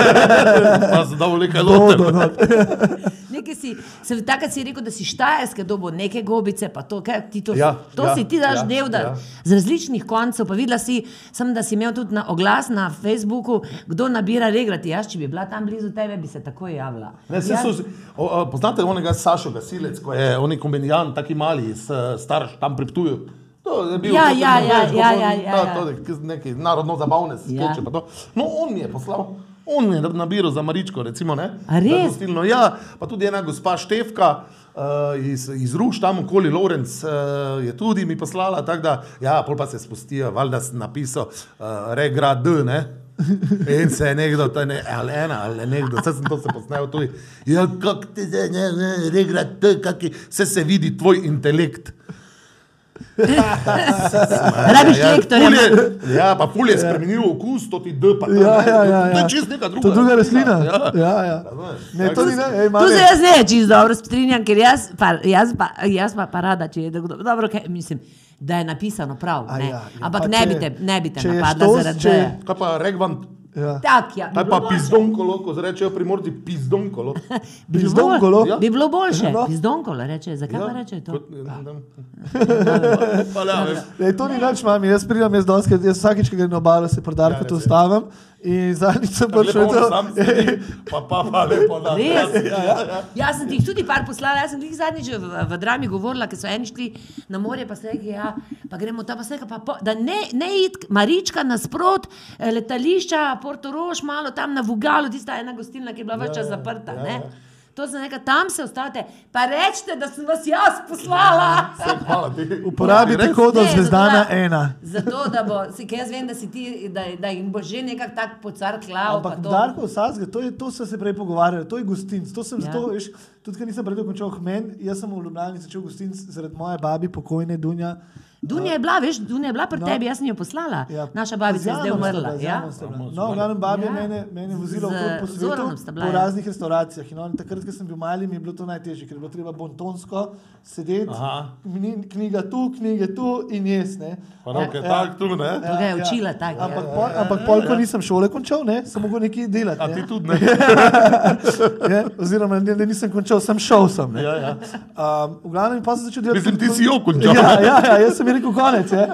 pa sem dal nekaj loter. Vodo, no. Nekaj si, se, takrat si rekel, da si štajerske dobo neke gobice, pa to, kaj ti to, Ja, to ja, si ti daš ja, del, da ja. z različnih koncev, pa videla si, sem, da si imel tudi na oglas na Facebooku, kdo nabira regrati. Jaz, če bi bila tam blizu tebe, bi se takoj javila. Ne, Ja. so, o, o, poznate onega Sašo Gasilec, ko je oni komedijan, taki mali, s, starš tam pri Ptuju? To je bil Ja, to, ja, ne ja, veš, ja, kako- ja, ja, ta- ja. to je neki narodno zabavne skeče, Ja. pa to. No, on mi je poslal, on mi je nabiral za Maričko, recimo, ne? A res? Za gostilno, ja, pa tudi ena gospa Štefka, Uh, iz, iz Ruš, tam okoli Lorenc uh, je tudi mi poslala, tako da, ja, pol pa se spustijo, valjda sem napisal uh, Regra D, ne? In se je nekdo, to je ne, ali ena, ali nekdo, vse sem to se posnel tudi. Ja, kak ti zdaj, ne, ne, Regra D, kaki, vse se vidi tvoj intelekt. Rabiš ja, lektorja. ful je- Ja, pa ful je spremenil okus, to ti D, pa tam, Ja, ne, ja, ja, to je ja. čist neka druga. To je druga rastlina. Ja. Ja, ja. Razumeš? Ne, to ni ne, ej, Tu mane. se jaz ne čisto dobro strinjam, ker jaz pa, jaz pa, jaz pa, pa rada, če je dobro, dobro kaj, mislim, da je napisano prav. A Ne? ja, ja, Ampak pa ne če- bi te, ne bi te če je napadla štos, zaradi če- tega. Kaj pa Regvant? Ja. Tak, ja, Kaj bi pa bilo boljše. pizdonkolo, ko rečejo primorci pizdonkolo? Bi bilo Pizdonkolo? bolj- Bi bilo boljše. No. Pizdonkolo reče, zakaj pa reče to? kot- Pa ja, veš. Ej, to ni nič, mami, jaz pridem, jaz, doskrat, jaz vsakič, ko grem na obalo, se prodarko Ja, to jaz- ustavim In zadnjič sem Lepo prišel on to. sam sedi, pa pa pa lepo da. Res? Ja, ja. Jaz sem ti jih tudi par poslala, jaz sem ti jih zadnjič v, v drami govorila, ker so eni šli na morje, pa se rekli, ja, pa gremo tam, pa se rekli, pa po, da ne, ne id Marička nasprot eh, letališča, Portorož, malo tam na Vugalu, tista ena gostilna, ki je bila več čas zaprta, ja, ne? ja. To sem rekla, tam se ostate, pa rečete, da sem vas jaz poslala. Se, hvala ti. Uporabite Ja, kodo Ne, Zvezdana zato da- ena. Zato, da bo, si, ker jaz vem, da si ti, da, da jim bo že nekak tak pocarklal. Ampak Darko Sazga, to, je, to so se prej pogovarjali, to je gostinc, to sem Ja. zato, veš, tudi ker nisem prej končal Hmen, jaz sem v Ljubljani začel gostinc zaradi moje babi, pokojne Dunja. Dunja je bila, veš, Dunja je bila pri No. tebi, jaz sem jo poslala. Ja. Naša babica je zdaj Z Janom sta umrla. bila, z Ja? Janom sta bila. No, v glavnem babi je Ja. mene, mene vozilo Z okrog po Zoranom svetu, sta bila, po ja. raznih restauracijah. In on, takrat, ko sem bil mali, mi je bilo to najtežje, ker je bilo treba bontonsko sedeti, Aha. kni- knjiga tu, knjige tu in jaz, ne. Pa roke Ja. tak tu, ne? To ga je učila tako. Ampak, Ja. pol, ampak pol, ko nisem šole končal, ne, sem mogel nekaj delati. A ne. ti tudi ne? Ne, oziroma, ne, da nisem končal, sem šel sem. Ne. Ja, ja. Um, v glavnem pa sem začel delati. Mislim, ti tudi- si jo končal. Ja, ja, ja, jaz sem rekel konec. Je.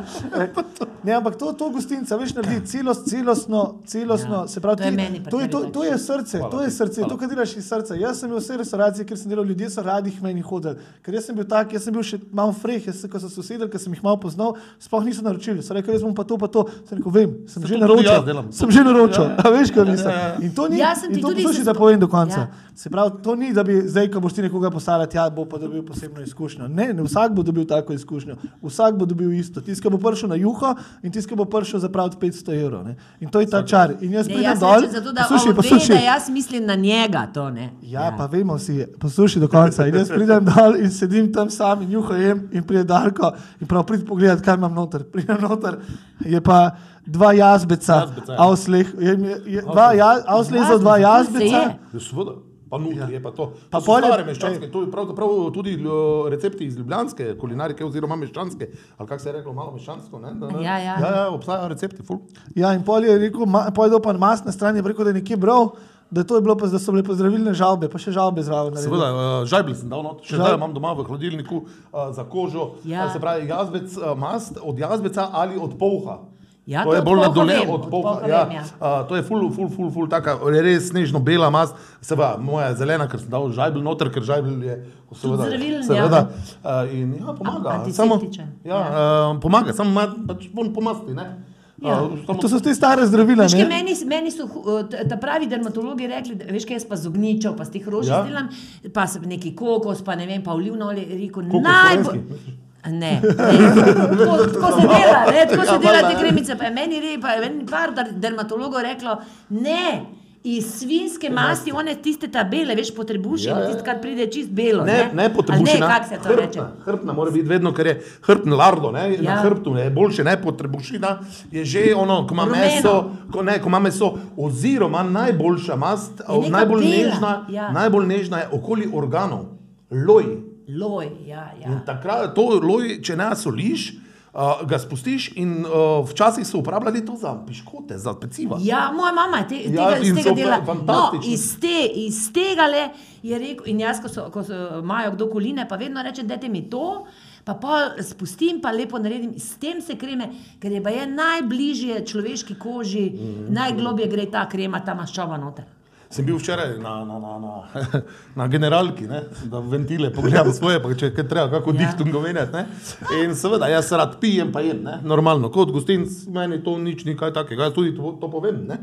Ne, ampak to, to gostinca, veš, naredi celost, celostno, celostno, Ja, se pravi, to je ti- meni pri to, je, tebi to, to je srce, Hvala to je ti, srce, hvala. to, kar delaš iz srca. Jaz sem bil vse restauracije, kjer sem delal, ljudje so radi k meni hodili. Ker jaz sem bil tak, jaz sem bil še malo freh, jaz, sem- ko so sosedali, ker sem jih malo poznal, sploh niso naročili. So rekli, jaz bom pa to, pa to. Sem rekel, vem, sem Se že to tudi jaz naročil. delam. Sem že naročil. A veš, kaj mislim? Ja, ja, ja. In to ni, Jaz sem in ti to tudi poslušaj, se da spo- povem do konca. Ja. Se pravi, to ni, da bi zdaj, ko boš ti nekoga poslala tja, bo pa dobil posebno izkušnjo. Ne, ne, vsak bo dobil tako izkušnjo. Vsak bo dobil isto. Tisti, ki bo prišel na juho in tisti, ki bo prišel zapraviti petsto evrov. Ne. In to je ta čar. In jaz Ne, pridem jaz dol. rečem zato, da Poslušaj, on ve, poslušaj. da jaz mislim na njega to, ne. Ja, pa vemo vsi, poslušaj do konca. In jaz pridem dol in sedim tam sam in juho jem in pride Darko in prav prid pogledat, kaj imam noter. Pridem noter, je pa dva jazbeca, Jazbeca, ja. avsleh, je, je, je, dva ja, avslezov, dva Jazbeca, to se jazbeca. je. Ja, seveda. Pa nutri je pa to. Pa To so pol je- stare meščanske, to je pravzaprav tudi uh, recepti iz ljubljanske kulinarike oziroma meščanske, ali kako se je reklo, malo meščansko, ne? Da, ne? Ja, ja. ja, ja, obstajajo recepti, ful. Ja, in pol je rekel, ma, pol je dal pa mast na strani, je rekel, da je nekje bral, da, to je bilo pa, da so bile pa zdravilne žalbe, pa še žalbe zraven. naredil. Seveda, uh, žajbelj sem dal not, še Žaj- zdaj imam doma v hladilniku uh, za kožo, Ja. uh, se pravi jazbec, uh, mast od jazbeca ali od polha. Ja, to je od bolj na polha dole vem, od od polha. polha Ja. vem, ja. Uh, to je ful, ful, ful, ful, taka res snežno bela mast, seveda moja je zelena, ker sem dal žajbelj noter, ker žajbelj je seveda, zdravilen, seveda ja. uh, in ja, pomaga. A- Samo, antiseptičen. ja, uh, pomaga, samo ma- pač bolj pomasti, ne? Ja. Uh, samo- To so te stare zdravila, Veš, kaj, ne? meni, meni so hu- t- ta pravi dermatologi rekli, da, veš kaj, jaz pa z ognjičev, pa z teh rož Ja. izdelam, pa sem neki kokos, pa ne vem, pa olivno olje, rekel, Kokos najbolj... slovenski? Ne, ne. Tako, tako se dela, ne, tako se Ja, dela valjda, te ja. kremice, pa je meni re, pa je meni par der- dermatologov reklo, ne, iz svinske masti, one tiste tabele, veš, potrebušine, Ja, ja. tisto, kar pride čist belo, Ne, ne Ali potrebušina. Ne, kako se to reče? Hrbtna, hrbtna mora biti vedno, ker je hrbtno lardo, ne, ja. Ja. na hrbtu je boljše, ne potrebušina, je že ono, ko ima Rumeno. meso, ko, ne, ko ima meso, oziroma najboljša mast, neka najbolj bela, nežna, ja. najbolj nežna je okoli organov, loj. Loj, ja, ja. In takrat to loj, če ne soliš, uh, ga spustiš in uh, včasih so uporabljali to za piškote, za peciva. Ja, moja mama je te, Ja, tega, iz in tega so dela. No, fantastični. iz, te, iz tega le je rekel, in jaz, ko, so, ko so, imajo kdo koline, pa vedno reče, dajte mi to, pa pol spustim, pa lepo naredim, s tem se kreme, ker je pa je najbližje človeški koži, mm. najglobje gre ta krema, ta maščoba noter. Sem bil včeraj na, na, na, na, na generalki, ne, da ventile pogledam svoje, pa če kaj treba, kako Ja. dihtum govoriti. In seveda, jaz rad pijem, pa jem, ne, normalno, kot gostinc, meni to nič ni kaj takega, jaz tudi to, to povem. Ne.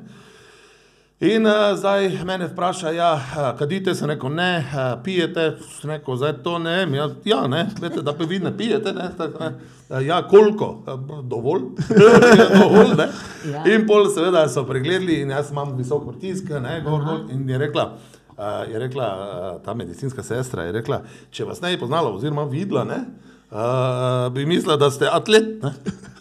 In uh, zdaj mene vpraša, ja, uh, kadite, sem rekel, ne, uh, pijete, sem rekel, zdaj to ne vem, ja, ja, ne, veste, da pa vi ne pijete, ne, tak, ne. Uh, ja, koliko, uh, dovolj, ja, dovolj, ne. Ja. In pol seveda so pregledali in jaz imam visok pritisk, ne, gor, dol, in je rekla, uh, je rekla uh, ta medicinska sestra, je rekla, če vas ne bi poznala oziroma videla, ne, uh, bi mislila, da ste atlet, ne.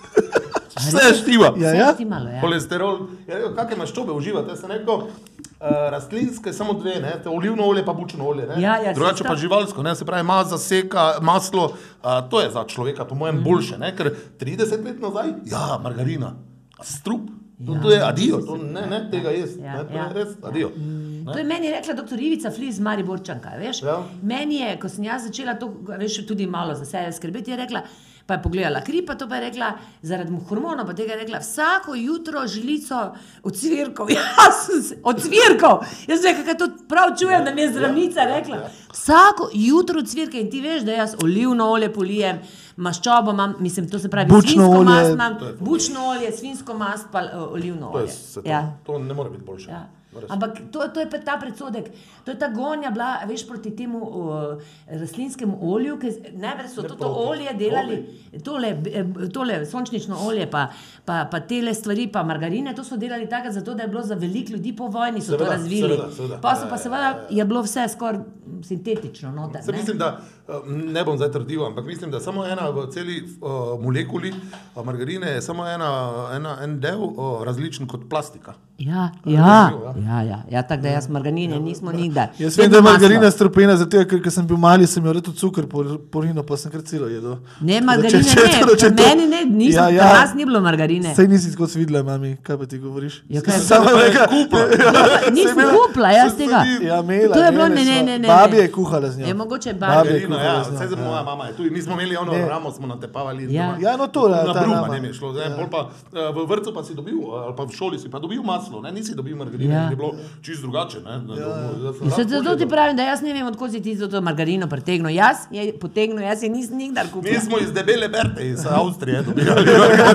Vse štima. Ja, Vse ja. štimalo, ja. Kolesterol, je rekel, kakšne maščobe uživate, jaz sem rekel, uh, rastlinske samo dve, ne, to olivno olje pa bučno olje, ne, Ja, ja, drugače saj pa sta- živalsko, ne, se pravi masa, seka, maslo, uh, to je za človeka po mojem boljše, ne, ker trideset let nazaj, ja, margarina, strup, to, to je adijo, to ne, ne, tega jesti, Ja, ne, to ja. je res adijo. To je meni rekla doktor Ivica Flis, Mariborčanka, veš? Ja. Meni je, ko sem jaz začela to, veš, tudi malo za sebe skrbeti, je rekla, pa je pogledala kri, pa to pa je rekla, zaradi hormonov, pa tega je rekla, vsako jutro žlico od cvirkov, jaz sem se, od cvirkov, jaz sem nekaj to prav čujem, da mi je zdravnica rekla, vsako jutro od cvirke in ti veš, da jaz olivno olje polijem, maščobo imam, mislim, to se pravi, bučno svinjsko olje. mast imam, bučno olje, svinjsko mast, pa uh, olivno To, olje. je, se to, Ja. to ne more biti boljše. Ja. Ampak to, to je pa ta predsodek, to je ta gonja bila, veš, proti temu uh, rastlinskemu olju, ki najprej so Ne to, to proti. olje delali, tole, eh, tole sončnično olje, pa, pa, pa tele stvari, pa margarine, to so delali tako, zato da je bilo za veliko ljudi po vojni, so Seveda, to razvili. seveda, seveda. Pa so Ja, pa ja, seveda, ja, ja. je bilo vse skoraj sintetično noter, Se ne? mislim, da uh, ne bom zdaj trdil, ampak mislim, da samo ena v celi uh, molekuli uh, margarine je samo ena, ena, en del uh, različen kot plastika. Ja, ja, zanimivo, ja, ja, ja, tako da jaz margarine nismo nikdar. Jaz vem, da je margarina strupena, zato ker ko sem bil mali, sem jo rekel cukor porino, pa sem kar celo jedel. Ne, Tako da margarine če- če- ne, tako da če pri to- meni ne, nisem, Ja, ja, ja. ja. Nas ni bilo margarine. Sej nisi tako videla, mami, kaj pa ti govoriš? Ja, kaj je Sama to? rekla, Nisem kupla, jaz tega. ja, mela, To je bilo, mele ne, ne, sva- ne, ne. Babi ne. je kuhala z njo. Je mogoče Babi babi. je Margarina, ja, kuhala z njo. vse za moja mama je tu. Mi smo imeli ono Ne. ramo, smo natepavali. Ja. doma. Ja, no to, ja, Na ta bruha rama. ne mi je šlo. Ja. Pol pa, uh, v vrtcu pa si dobil, ali pa v šoli si pa dobil maslo, ne? Nisi dobil margarine, Ja. ja. je bilo čisto drugače. Ne? Ja. Ja, se zato ti pravim, da jaz ne vem, odkud si ti za to margarino pretegnil. Jaz je potegnil, jaz je nisem nikdar Mi kupila. smo iz debele Berte, iz Avstrije dobivali.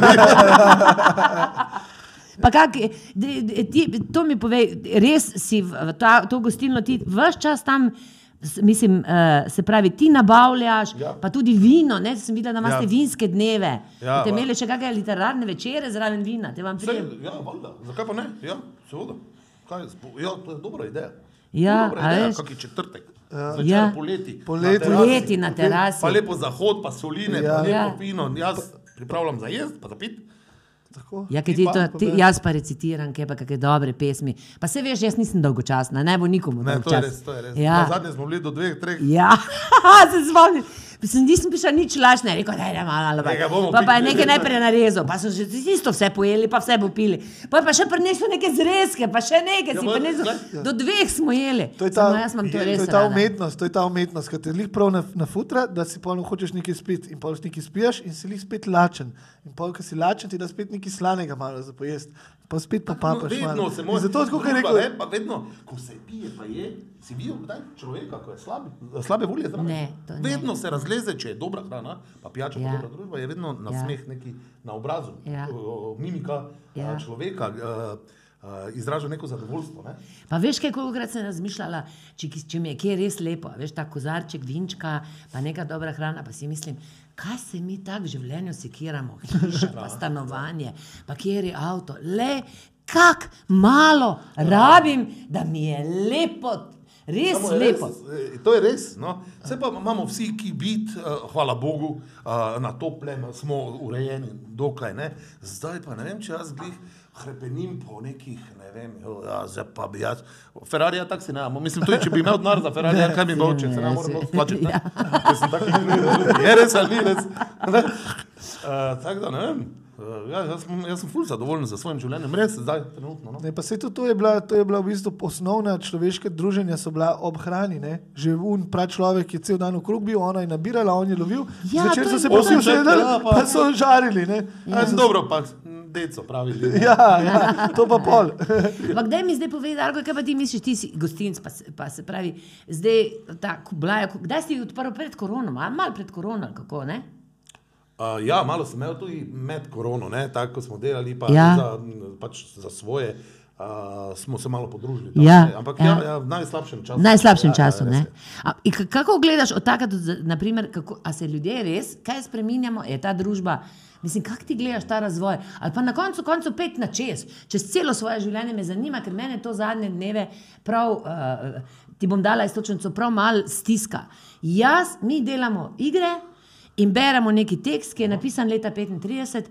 Pa kak, de, de, ti, to mi povej, res si v ta, to gostilno ti ves čas tam, s- mislim, uh, se pravi, ti nabavljaš, Ja. pa tudi vino, ne, sem videla, da imate Ja. vinske dneve. Ja, Ste va. imeli še kakšne literarne večere zraven vina, te vam Sej, prijem. ja, valjda. Zakaj pa ne? Ja, seveda. Kaj, je spo- ja, to je dobra ideja. Ja, dobra a ideja, veš. kaki četrtek. Zvečer Ja. poleti. Poleti. na terasi. Poleti na terasi. Pa lepo zahod, pa soline, Ja. pa lepo Ja. vino. Jaz pripravljam za jesti, pa za piti. Tako. Ja, Ti ti pa? to, ti, jaz pa recitiram, kaj pa kakšne dobre pesmi. Pa se veš, jaz nisem dolgočasna, ne bo nikomu Ne, to je dolgočas. res, to je res. Ja. Na zadnje smo bili do dveh, treh. Ja, se spomnim. Mislim, nisem prišla nič lažne, rekel, da je malo malo. Nekaj bomo Pa, pa je pili. nekaj najprej narezal, pa so že isto vse pojeli, pa vse popili. Pa je pa še prinesel neke zrezke, pa še nekaj Ja, si pa- prinesel. glej. Do dveh smo jeli. To je ta, Samo jaz imam to je, res to je ta rada. umetnost, to je ta umetnost, ki te lih prav na, na futra, da si polno hočeš nekaj spiti in pol nekaj spiješ in si lih spet lačen. In pol, ko si lačen, ti da spet nekaj slanega malo za pojest. Pa spet popapaš No, vedno malo. se In mora. zato, tako kot je družba, rekel, ne, pa vedno, ko se pije, pa je, si videl, kdaj človeka, ko je slab, slabe volje zraven. Ne, to ne. Vedno se razleze, če je dobra hrana, pa pijača, Ja. pa dobra družba, je vedno nasmeh ja. neki na obrazu, Ja. o, o, mimika Ja. ja. človeka. Uh, Uh, izražal neko zadovoljstvo. Ne? Pa veš, kaj kolikokrat sem razmišljala, če, ki- če mi je kje res lepo, a veš, ta kozarček vinčka, pa neka dobra hrana, pa si mislim, kaj se mi tako v življenju sekiramo, hiša, pa stanovanje, pa kjer je avto, le kak malo rabim, da mi je lepo, res Samo je lepo. Res, eh, to je res. No? Vse pa imamo vsi, ki biti, uh, hvala Bogu, uh, na toplem smo urejeni, dokaj ne. Zdaj pa ne vem, če jaz glih hrepenim po nekih, ne vem, jo, ja, zdaj pa bi jaz. Ferrari je tak si ne, imamo. Mislim, tudi če bi imel denar za Ferrari, ja, kaj bi imel, če se ne moram plačati. Ja. Če sem taki, je res ali ni res. Ne? Uh, tako da ne vem. Uh, ja, jaz, sem- jaz sem ful zadovoljen za svojim življenjem, res zdaj, trenutno. No? Ne, pa se tudi to je bila, to je bila v bistvu osnovna človeška druženja, so bila ob hrani. Ne? Že un prav človek je cel dan okrog bil, ona je nabirala, on je lovil, Ja, zvečer to so je se bilo. pa vsi usedeli, Ja, pa- pa so žarili. Ne? Ja. Dobro, pa deco pravi. ljudje. Ja, ja, to pa pol. Ampak daj mi zdaj povej, Darko, kaj pa ti misliš, ti si gostinc, pa, se- pa se pravi, zdaj, ta, kublaja, kdaj si odprl pred koronom, ali malo pred korono, ali kako, ne? Uh, ja, malo sem imel tudi med korono, ne, tako ko smo delali, pa Ja. za, pač za svoje, uh, smo se malo podružili. Tam, Ja, ne. Ampak ja. ja. Ja, v najslabšem času. V najslabšem ja, času, ja, ne? res je. A, in k- kako gledaš od takrat, do zdaj, naprimer, kako, a se ljudje res, kaj spreminjamo, je ta družba, mislim, kako ti gledaš ta razvoj, ali pa na koncu koncu pet na čez, čez celo svoje življenje me zanima, ker mene to zadnje dneve prav, uh, ti bom dala istočnico, prav mal stiska. Jaz, mi delamo igre in beremo neki tekst, ki je napisan leta petintrideset,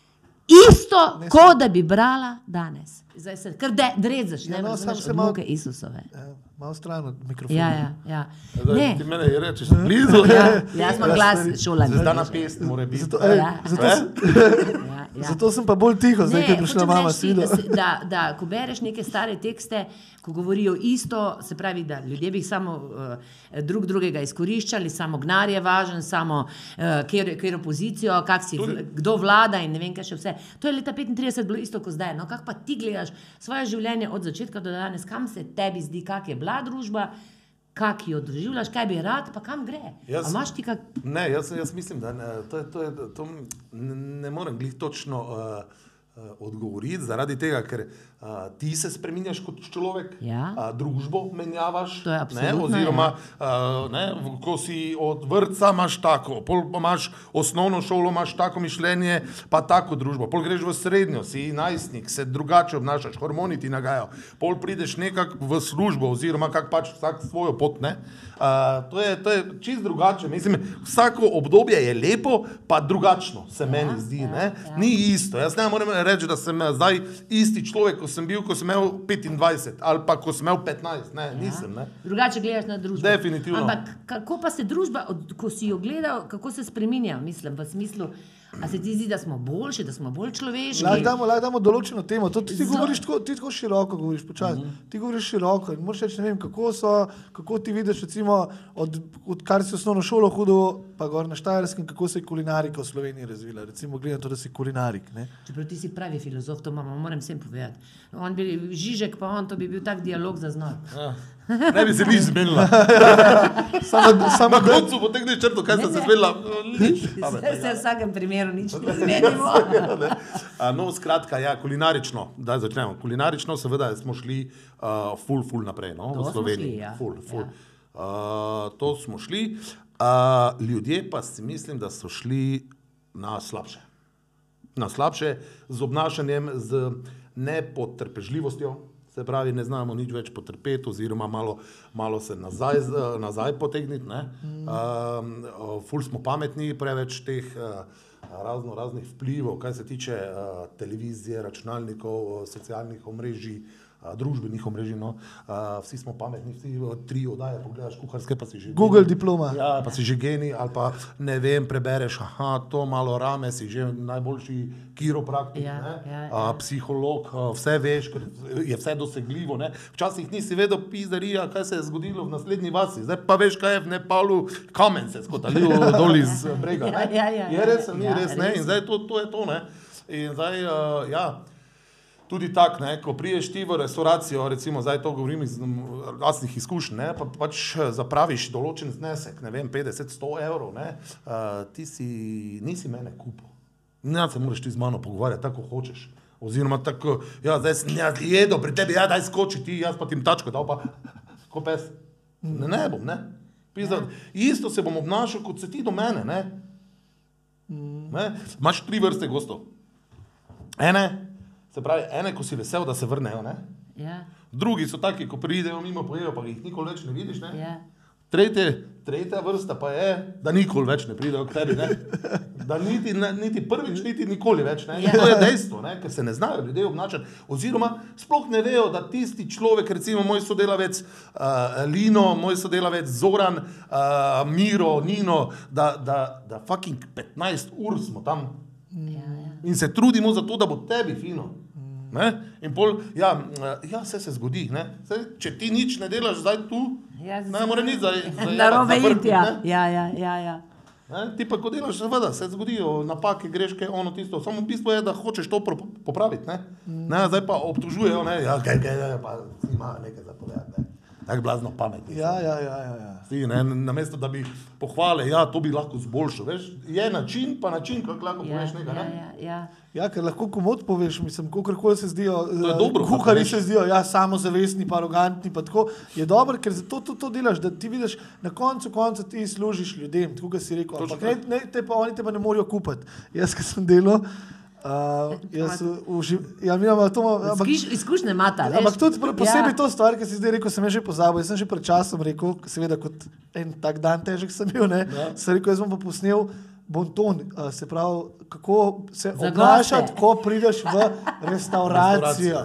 isto, kot da bi brala danes. Zdaj se kar de- drezaš, ne, Ja, no, no, sam se se od malo- muke Isusove. Ja, malo stran od mikrofona. Ja, ja, ja. Zdaj, Ne, ti mene rečeš blizu. ja, jaz imam glas šolanja. Zdaj na pest mora biti. Zato, ej, Ja. zato, Eh? se- Ja, Ja. Zato sem pa bolj tiho, zdaj, ko je prišla hočem mama reči, sila. da, se- da, da, ko bereš neke stare tekste, ko govorijo isto, se pravi, da ljudje bi samo uh, drug drugega izkoriščali, samo gnar je važen, samo uh, kjer opozicijo, kak si, vl- kdo vlada in ne vem, kaj še vse. To je leta petintrideset bilo isto kot zdaj. No, kak pa ti gledaš svoje življenje od začetka do danes, kam se tebi zdi, kak je bila družba, kak jo doživljaš, kaj bi rad, pa kam gre? Jaz- A imaš ti kak... Ne, jaz, jaz mislim, da ne, to, je, to, je, to ne, ne morem glih točno uh, uh, odgovoriti, zaradi tega, ker uh, ti se spreminjaš kot človek, Ja. uh, družbo menjavaš, To je ne, absolutno, oziroma uh, ne, v- ko si od vrtca imaš tako, pol pa imaš osnovno šolo, imaš tako mišljenje, pa tako družbo, pol greš v srednjo, si najstnik, se drugače obnašaš, hormoni ti nagajajo, pol prideš nekako v službo, oziroma kak pač vsak svojo pot, ne. Uh, to, je, to je čist drugače. Mislim, vsako obdobje je lepo, pa drugačno se ja, meni zdi. Ja, ne? Ja. Ni isto. Jaz ne morem reči, da sem zdaj isti človek, ko sem bil, ko sem imel petindvajset ali pa ko sem imel petnajst. Ne, ja. nisem. Ne? Drugače gledaš na družbo. Definitivno. Ampak kako pa se družba, od, ko si jo gledal, kako se spreminja, mislim, v smislu, a se ti zdi, da smo boljši, da smo bolj človeški? Lahko damo, lahko damo določeno temo. To, ti, ti, Zo- govoriš tako, ti tako široko govoriš, počasi. Uh -huh. Ti govoriš široko in moraš reči, ne vem, kako so, kako ti vidiš, recimo, od, od kar si osnovno šolo hodil, pa gor na Štajerskem, kako se je kulinarika v Sloveniji razvila. Recimo, gledam to, da si kulinarik. Ne? Čeprav ti si pravi filozof, to mama, moram vsem povedati. On bi, Žižek pa on, to bi bil tak dialog za znoj. Ja. Ne bi se nič zmenila. Samo, samo Na koncu potegneš črto, kaj sem se zmenila. Nič. Se v vsakem primeru nič ne zmenimo. A, no, skratka, ja, kulinarično, da začnemo. Kulinarično, seveda, smo šli uh, ful, ful naprej, no, To v smo Sloveniji. šli, ja. Ful, ful. Ja. Uh, to smo šli. Uh, ljudje pa si mislim, da so šli na slabše. Na slabše z obnašanjem, z nepotrpežljivostjo. Se pravi, ne znamo nič več potrpeti, oziroma malo, malo se nazaj, z- nazaj potegniti. Mm. Uh, ful smo pametni, preveč teh uh, razno raznih vplivov, kaj se tiče uh, televizije, računalnikov, uh, socialnih omrežij, uh, družbenih omrežij. No. Uh, vsi smo pametni, vsi uh, tri oddaje pogledaš, kuharske pa si že. Google diploma. Ja, pa si že genij, ali pa ne vem, prebereš, aha, to malo rame, si že najboljši kiropraktik, Ja, ne, ja, ja. A, psiholog, a, vse veš, ker je vse dosegljivo. Ne. Včasih nisi vedel, pizdarija, kaj se je zgodilo v naslednji vasi, zdaj pa veš, kaj je v Nepalu, kamen se je skotalil dol iz brega. Ne. Ja, ja, ja, je res, ali ni ja, res, ne, res. in zdaj to, to je to, ne. In zdaj, uh, ja. Tudi tako, ne, ko priješ ti v restauracijo, recimo zdaj to govorim iz m, lastnih izkušenj, ne, pa pač zapraviš določen znesek, ne vem, petdeset, sto evrov, ne, uh, ti si, nisi mene kupil. Ne, se moraš ti z mano pogovarjati, tako hočeš. Oziroma tako, ja, zdaj sem jaz jedel pri tebi, ja, daj skoči ti, jaz pa ti tačko dal pa, ko pes. Ne, ne bom, ne. Pizda, isto se bom obnašal, kot se ti do mene, ne. Ne, imaš tri vrste gostov. Ene, se pravi, ene, ko si vesel, da se vrnejo, ne? Ja, Drugi so taki, ko pridejo mimo, pojejo, pa jih nikoli več ne vidiš, ne? ja. Tretje, tretja vrsta pa je, da nikoli več ne pridejo k tebi, ne? Da niti, ne, niti prvič, niti nikoli več, ne? Ja. To je dejstvo, ne? Ker se ne znajo ljudje obnašati, oziroma sploh ne vejo, da tisti človek, recimo moj sodelavec uh, Lino, moj sodelavec Zoran, uh, Miro, Nino, da, da, da fucking petnajst ur smo tam. Ja, ja. In se trudimo za to, da bo tebi fino. Ne? In pol, ja, ja, vse se zgodi. Ne? Saj, če ti nič ne delaš zdaj tu, Ja, ne more nič za, za Narobe iti, ja. ne? Ja, ja, ja, ja. Ne? Ti pa, ko delaš, seveda, se zgodijo napake, greške, ono tisto. Samo v bistvu je, da hočeš to pro- popraviti. Ne? Ne, zdaj pa obtožujejo, ne, ja, kaj, kaj, kaj, pa ima nekaj za povedati. Ne? Tako blazno pametni. Ja, ja, ja, ja, ja. Si, ne, namesto da bi pohvale, ja, to bi lahko zboljšal, veš, je način, pa način, kako lahko Ja, poveš nekaj, ja, ne? ja, ja. Ja, ker lahko komod poveš, mislim, kakorkoli se zdijo, To je dobro, kuhari kako se zdijo, ja, samozavestni, pa arogantni, pa tako, je dobro, ker zato to, to delaš, da ti vidiš, na koncu konca ti služiš ljudem, tako kot si rekel, Točno ampak ne, ne, te pa oni te pa ne morejo kupiti. Jaz, ki sem delal, uh, jaz uživ, ja, mi imamo to, ampak, Izkuš, izkušnje imata, veš. ampak tudi posebej Ja. to stvar, ki si zdaj rekel, sem jaz že pozabil, jaz sem že pred časom rekel, seveda kot en tak dan težek sem bil, ne, Ja. sem rekel, jaz bom pa posnel bonton, uh, se pravi, kako se Za obnašati, goste. ko prideš v restauracijo. Restauracijo, ja.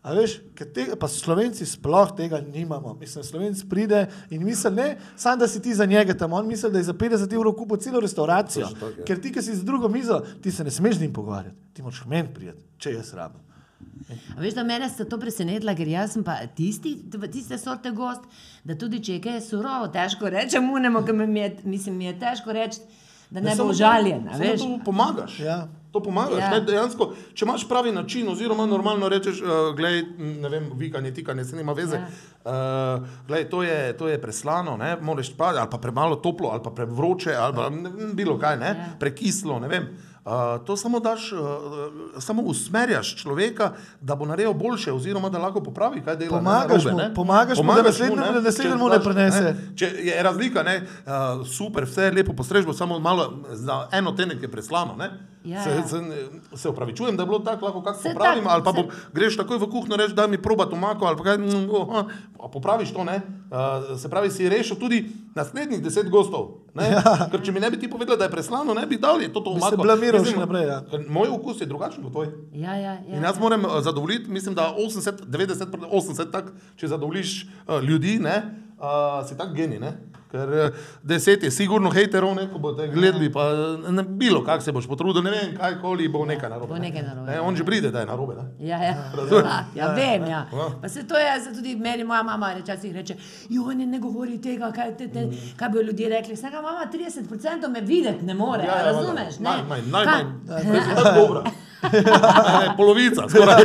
A veš, tega, pa Slovenci sploh tega nimamo. Mislim, Slovenc pride in misli, ne, sam da si ti za njega tam, on misli, da je za petdeset evrov kupil celo restauracijo. Tak, ker ti, ki si z drugo mizo, ti se ne smeš z njim pogovarjati. Ti moraš k meni prijeti, če jaz rabim. A veš, da mene sta to presenetila, ker jaz sem pa tisti, tiste sorte gost, da tudi če je kaj surovo, težko rečem, unemo, ker mi je, mislim, mi je težko reči, da ne, ne bo užaljen. Samo to pomagaš. Ja. To pomagaš. Ja. Ne, dejansko, če imaš pravi način, oziroma normalno rečeš, uh, glej, ne vem, vikanje, tikanje, se nima veze, ja. uh, glej, to je, to je preslano, ne, moraš pa, ali pa premalo toplo, ali pa prevroče, ali pa ne, bilo kaj, ne, ja. Prekislo, ne vem. Uh, to samo daš, uh, samo usmerjaš človeka, da bo naredil boljše, oziroma da lahko popravi, kaj dela. Pomagaš narobe, mu, ne? pomagaš, pomagaš mu, da naslednjemu ne prenese. Ne? Če je razlika, ne, uh, super, vse je lepo postrežbo, samo malo za eno tenek je preslano, ne? Ja, se, ja. se, se opravičujem, da je bilo tako, lahko kako popravim, tak, ali pa se... bom, greš takoj v kuhno, reč, da mi proba tomako, ali pa kaj, mm, oh, oh, popraviš to, ne? Uh, se pravi, si rešil tudi naslednjih deset gostov, ne? Ja. Ker če mi ne bi ti povedala, da je preslano, ne bi dali to tomako. Bi se blamiral še naprej, ja. Moj okus je drugačen kot tvoj. Ja, ja, ja. In jaz moram zadovoljiti, mislim, da osemdeset, devetdeset, osemdeset tak, če zadovoljiš uh, ljudi, ne, uh, si tak genij, ne. Ker deset je sigurno hejterov, ne, ko boste gledali, pa ne, bilo kak se boš potrudil, ne vem, kajkoli bo nekaj narobe. Bo nekaj narobe. Ne, on že pride, da je narobe, ne. Ja, ja, ja, ja, vem, ja. Pa se to je, se tudi meni moja mama včasih reče, jo, ne, ne govori tega, kaj, te, te, kaj bi ljudje rekli. Snega mama trideset procentov me videti ne more, ja, ja, razumeš, ne? Najmanj, najmanj, rezultat dobra. Ne, polovica, skoraj.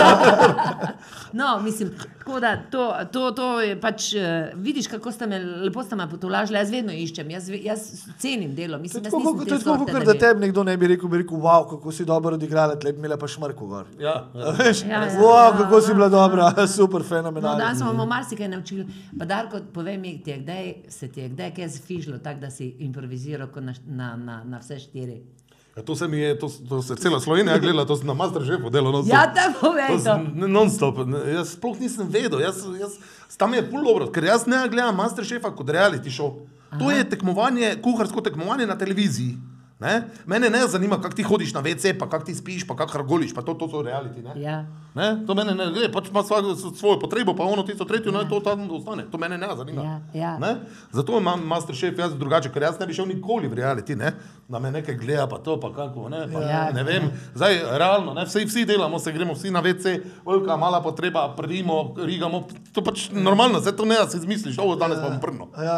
No, mislim, tako da to, to, to je pač, uh, vidiš, kako ste me, lepo ste me potolažili, jaz vedno iščem, jaz, jaz cenim delo, mislim, jaz nisem te sorte, da bi. To je tako, kot da tebi nekdo ne bi rekel, bi rekel, wow, kako si dobro odigrala, tle bi imela pa šmrko gor. Ja, ja. Veš, ja, ja, wow, ja, kako ja, si bila ja, dobra, super, fenomenalno. No, danes smo bomo marsikaj naučili, pa Darko, povej mi, ti je kdaj, se ti je kdaj kaj zfižilo, tako da si improviziral na, na, na, na vse štiri? Ja, to se mi je, to, to se cela Slovenija gledala, to sem na Masterchefu delal non-stop. Ja, te povej to. Non-stop, jaz sploh nisem vedel, jaz, jaz, tam je ful dobro, ker jaz ne gledam Masterchefa kot reality show. Aha. To je tekmovanje, kuharsko tekmovanje na televiziji. Ne? Mene ne zanima, kako ti hodiš na ve ce, pa kako ti spiš, pa kako hargoliš, pa to, to so reality, ne? Ja. Ne? To mene ne gre, pač ima svojo potrebo, pa ono tisto tretjo, ja. Ne, to tam ostane. To mene ne zanima. Ja, ja. Ne? Zato imam Masterchef jaz drugače, ker jaz ne bi šel nikoli v reality, ne? Da me nekaj gleda, pa to, pa kako, ne? Pa, ja. Ne vem, zdaj, realno, ne? Vsi, vsi delamo, se gremo vsi na ve ce, velika, mala potreba, prdimo, rigamo, to pač normalno, zdaj to ne, da si izmisliš, ovo danes pa bom prdno. Ja,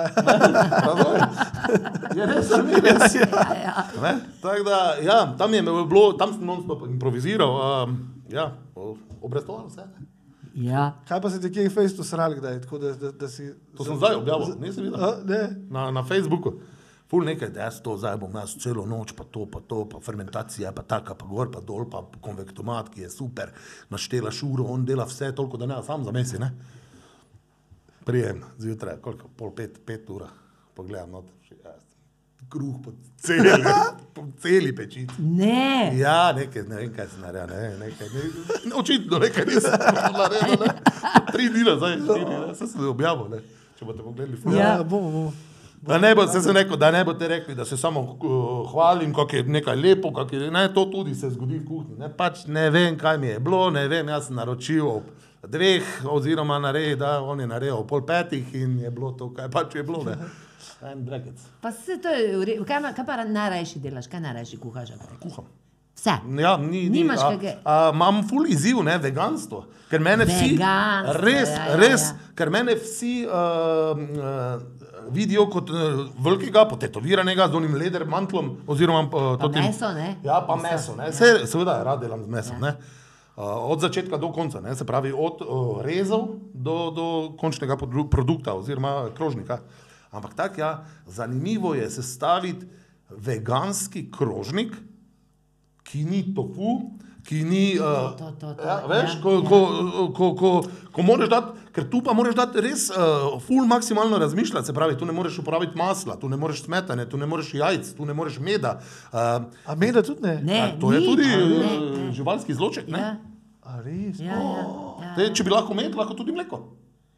ja. res, ja, ja. Ne? Tako da, ja, tam je bilo, tam sem non-stop improviziral, um, ja, obrestoval vse. Ja. Kaj pa se ti kje fejstu srali kdaj, tako da, da, da si... To sem zdaj objavil, nisem videl. A, ne. Na, na Facebooku. Ful nekaj, da jaz to zdaj bom jaz celo noč, pa to, pa to, pa fermentacija, pa taka, pa gor, pa dol, pa konvektomat, ki je super, naštelaš uro, on dela vse, toliko, da ne, sam zamesi, ne. Prijem, zjutraj, koliko, pol pet, pet ura, pogledam not, kruh po celi, po celi pečici. Ne. Ja, nekaj, ne vem, kaj se nareda, ne, nekaj, ne, očitno nekaj nisem naredil, ne. Tri dni nazaj, štiri, ne, vse sem objavil, ne, če boste pogledali. Ja, bomo, bomo. Da ne, bo, se se neko, da ne boste rekli, da se samo uh, hvalim, kako je nekaj lepo, kako je, ne, to tudi se zgodi v kuhinji, ne, pač ne vem, kaj mi je bilo, ne vem, jaz sem naročil ob dveh, oziroma naredil, da on je naredil ob pol petih in je bilo to, kaj pač je bilo, ne. Pa se to je, kaj, kaj pa najrajši delaš, kaj najrajši kuhaš? Kuham. Vse? Ja, ni, ni, Nimaš a, kakve... a, imam ful izziv, ne, veganstvo. Ker mene vsi, veganstvo, res, ja, ja, res, ja. Ker mene vsi uh, uh, vidijo kot uh, velikega, potetoviranega, z onim leder mantlom, oziroma... Uh, Pa totim, meso, ne? Ja, pa meso, ne. Se, seveda, rad delam z mesom, ja. Ne. Uh, od začetka do konca, ne, se pravi od uh, rezov do, do končnega produkta oziroma krožnika. Ampak tak, ja, zanimivo je sestaviti veganski krožnik, ki ni tofu, ki ni... Uh, to, to, to, ja, to, veš, ja, ko, ja. ko, ko, ko, ko moraš dati, ker tu pa moraš dati res uh, ful maksimalno razmišljati, se pravi, tu ne moreš uporabiti masla, tu ne moreš smetane, tu ne moreš jajc, tu ne moreš meda. Uh, A meda tudi ne? Ne, a, to nič, je tudi ne, uh, ne. živalski izloček, ne? Ja. A res? Ja, ja, ja. Te, če bi lahko med, lahko tudi mleko.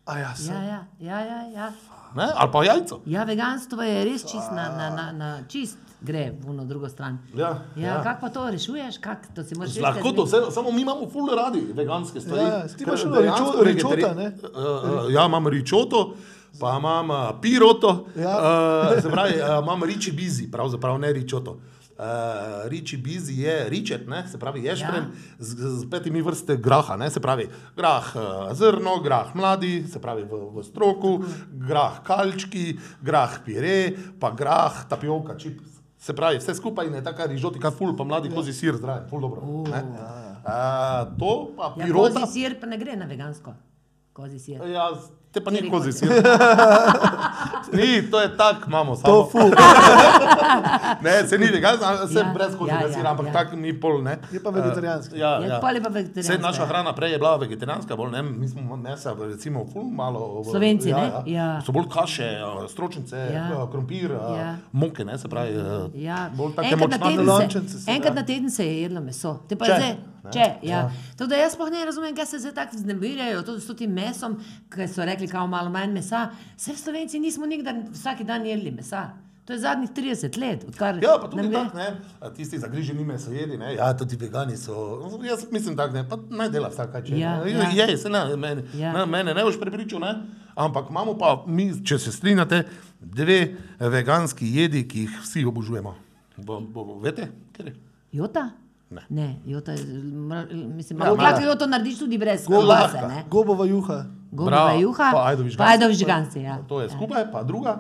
A ja, sem. Ja, ja, ja, ja, ja. Ne? Ali pa jajco. Ja, veganstvo je res čist na, na, na, na čist gre v ono drugo stran. Ja, Ja, ja. kako pa to rešuješ? Kak, to si moraš Lahko to, vse, samo mi imamo ful radi veganske stvari. Ja, ti imaš Ker ono dejansko ričo- vegetari- ričota, ne? Uh, uh, ja, imam ričoto, pa imam uh, piroto, Ja. uh, se pravi, uh, imam riči bizi, pravzaprav ne ričoto. Uh, riči bizi je ričet, ne? Se pravi ješpren Ja. z, z petimi vrste graha, ne? Se pravi grah uh, zrno, grah mladi, se pravi v, v stroku, grah kalčki, grah pire, pa grah tapioka, čips. Se pravi, vse skupaj in je taka rižotika ful, pa mladi kozi sir zraven, ful dobro. Uh. Ne? Uh, to pa Ja, pirota. kozi sir pa ne gre na vegansko. Kozi sir. Ja, te pa ni Kjer je kozi kozi? sir. Ni, to je tak, imamo samo. Tofu. Ne, se ni vegan, se Ja, brez kozi ja, sir, ja, ampak ja. tak ni pol, ne. Je pa vegetarijanski. Uh, ja, Ja, ja. pol je pa Vse vegetarijanska. naša hrana prej je bila vegetarijanska, bolj ne, mi smo mesa recimo ful malo. v- Slovenci, ja, ne? Ja. Ja. So bolj kaše, uh, stročnice, Ja. uh, krompir, uh, Ja. moke, ne, se pravi. uh, Ja. Bolj take Enkrat na, močnate. teden lončence se, se enkrat da. na teden se je jedlo meso. Te pa Če, zdaj, ne? če, ja. Tako da jaz sploh ne razumem, kaj se zdaj tako vznemirjajo, to s tem mesom, ker so rekli, kao malo manj mesa. Vse v Slovenci nismo nikdar vsak dan jedli mesa. To je zadnjih trideset let, odkar Ja, pa tudi nam gre. tak, ne, a tisti zagriženi mesojedi, ne, ja, tudi vegani so, jaz mislim tak, ne, pa naj dela vsak kaj, če, Ja, ne, ja. je, se ne, mene, Ja. ne, mene ne boš prepričal, ne, ampak imamo pa mi, če se strinjate, dve veganski jedi, ki jih vsi obožujemo. Bo, bo, vete, ker je? Jota? Ne. Ne, jota je, mra- mislim, Ja, ja, mala. lahko joto narediš tudi brez Lahko. klobase, ne? Gobova juha. Gobova Bravo, juha, pa ajdovi pa žganci. ajdovi žganci, ja. To je skupaj, pa druga,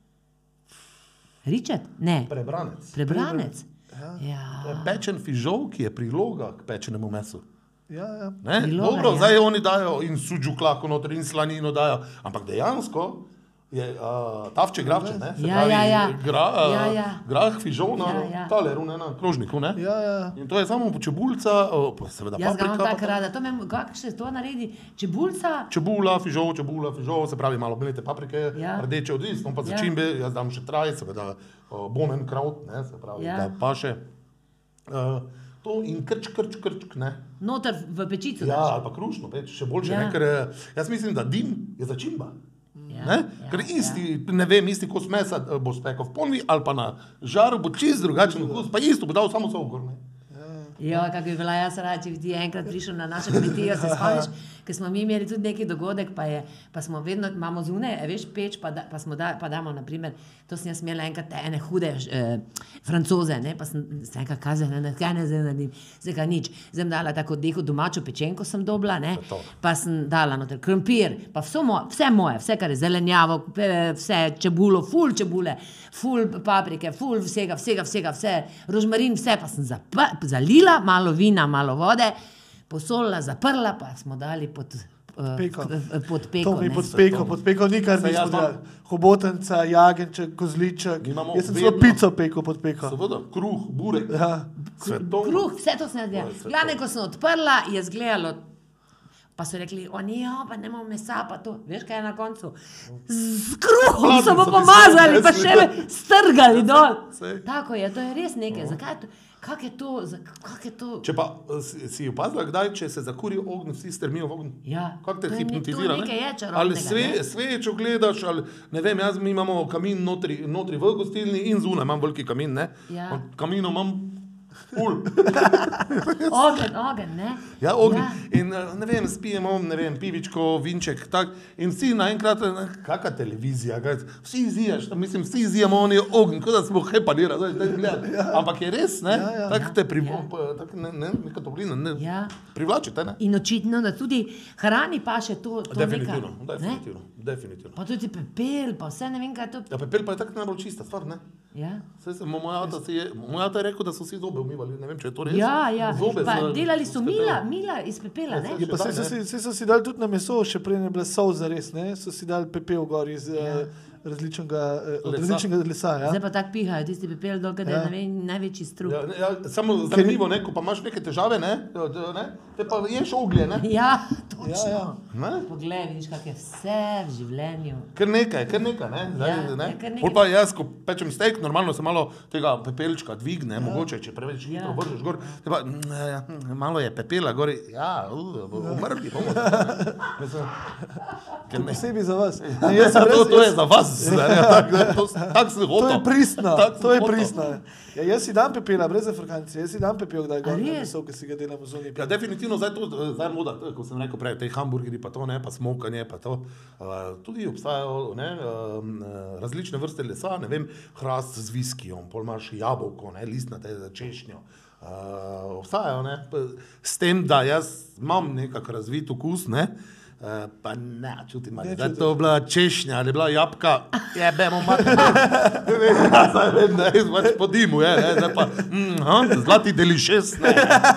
Ričet? Ne. prebranec. Prebranec? To je Ja. pečen fižol, ki je priloga k pečenemu mesu. Ja, ja. Ne? Priloga, Dobro, ja. zdaj oni dajo in suđuk lahko noter in slanino dajo, ampak dejansko je uh, tavče gravče, ne? Se Ja, pravi, ja, ja. Gra, uh, Ja, ja. grah fižol na Ja, ja. taleru, ne na krožniku, ne? Ja, ja. In to je samo čebulca, uh, pa seveda Jaz ga imam paprika, tako pa, rada. To me, kako še to naredi? Čebulca? čebula, fižol, čebula, fižol, se pravi malo belete paprike, Ja. rdeče odvisno, pa Ja. začimbe, jaz dam še traj, seveda uh, bonen kraut, ne? Se pravi, Ja. da paše. Uh, to in krč, krč, krč, ne? Noter v pečico Ja, daš. ali pa krušno, peč, še boljše, Ja. ne, ker eh, jaz mislim, da dim je začimba. Ja, Ne? ja, Ker isti, ne vem, isti kos mesa eh, bo spekel v ponvi ali pa na žaru, bo čist drugačen okus, pa isto bo dal samo sol gor. Ne? Ja, kako bi bila jaz rada, če bi ti enkrat prišel na našo kmetijo, se spomniš, ker smo mi imeli tudi neki dogodek, pa, je, pa smo vedno, imamo zunaj, a veš, peč, pa, da, pa, smo da, pa damo, naprimer, to sem jaz imela enkrat ene hude eh, francoze, ne, pa sem se enkrat kazala, ne, kaj ne zdaj naredim, zdaj ga nič, zdaj sem dala tako deho domačo pečenko sem dobila, ne, To. pa sem dala noter krompir, pa vso mo, vse moje, vse kar je zelenjavo, pe- vse čebulo, ful čebule, ful paprike, ful vsega, vsega, vsega, vse, rožmarin, vse, pa sem zapa, zalila, malo vina, malo vode, posolila, zaprla, pa smo dali pod, uh, Peko. pod To peko. mi ne. pod peko, pod peko nikar Saj jaz nismo imam- delali. Hobotenca, jagenček, kozliček. Mi imamo Jaz sem celo vedno- pico pekel pod peko. Seveda, kruh, burek, Ja. svetovno. Kruh, vse to sem jaz delala. To je vse Glavne, to. ko sem odprla, je zgledalo, pa so rekli, oni, ja, pa nemamo mesa, pa to. Veš, kaj je na koncu? Z kruhom Hladno so mu so ti pomazali, srgali, pa še me strgali dol. Sej. Tako je, to je res nekaj. Zakaj to? Kak je to? za- Kak je to? Če pa eh, si, si opazila, kdaj, če se zakuri ogenj, vsi strmijo v ogenj? Ja, Kako te to je ne- hipnotizira? to nekaj je Ali čarobnega, sve, ne? svečo gledaš, ali ne vem, jaz mi imamo kamin notri, notri v gostilni in zunaj imam veliki kamin, ne? Ja. Od kamina imam ful. Ogen, ogen, ne? Ja, ogenj. Ja. In eh, ne vem, spijemo, ne vem, pivičko, vinček, tak. In vsi naenkrat, eh, kakšna televizija, kaj, vsi izijaš, mislim, vsi izijamo oni ogenj, kot da smo hepanira, zdaj, zdaj gledam. Ampak je res, ne? Ja, ja. Tak te privo, Ja. pa, tak, ne, ne, neka toplina, ne, Ja. privlačite, ne? In očitno, da tudi hrani pa še to, to Definitivno, neka, ne? definitivno, definitivno. Pa tudi pepel, pa vse ne vem, kaj je to. Ja, pepel pa je tako najbolj čista stvar, ne? Ja. Saj se, moj ata si je, moj ata je rekel, da so vsi zobe umivali, ne vem, če je to res. Ja, ja. Zobe Pa z- delali z so pepelom. mila, mila iz pepela, ne? Je pa Še saj so, daj, si, saj so si dali tudi na meso, še prej ne bila sol za res, ne? So si dali pepel gor iz, ja. različnega, eh, od Lesa. različnega lesa. Ja? Zdaj pa tako pihajo, tisti pepel, dokaj da Ja. je najve- največji strup. Ja, ja, samo zanimivo, ne, ko pa imaš neke težave, ne, ne, te pa ješ oglje, ne. Ja, točno. Ja, ja. Ne? Poglej, vidiš, kak je vse v življenju. Kar nekaj, kar nekaj, ne. Zdaj, Ja, ne? ja, kar nekaj. Pol pa jaz, ko pečem steak, normalno se malo tega pepelčka dvigne, ja. Mogoče, če preveč hitro Ja. vržeš gor, te pa, mm, ja, malo je pepela gori, ja, uh, umrli bomo. Mislim, ker ne. Posebej za vas. Ne, jaz sem To, res, to je jaz, za vas, ne, tako to, tak sem to hotel. je pristno, Tak sem to je hotel. pristno. Ja, jaz si dam pepela, brez afrikanci, jaz si dam pepel, kdaj gor A na res? mesov, ki si ga delam v zoni. Ja, definitivno zdaj to, zdaj je moda, kot sem rekel prej, te hamburgerji pa to, ne, pa smokanje pa to. Uh, tudi obstajajo, ne, um, različne vrste lesa, ne vem, hrast z viskijem, pol imaš jabolko, ne, listnate za češnjo. Uh, obstajajo, ne, pa s tem, da jaz imam nekak razvit okus, ne, uh, pa ne, čutim, ali Ne da je čutiš. to bila češnja, ali je bila jabka, jebemo mater. Ja, zdaj vem, da je pač po dimu, je, ne, zdaj pa, mm, ha, zlati delišes, ne.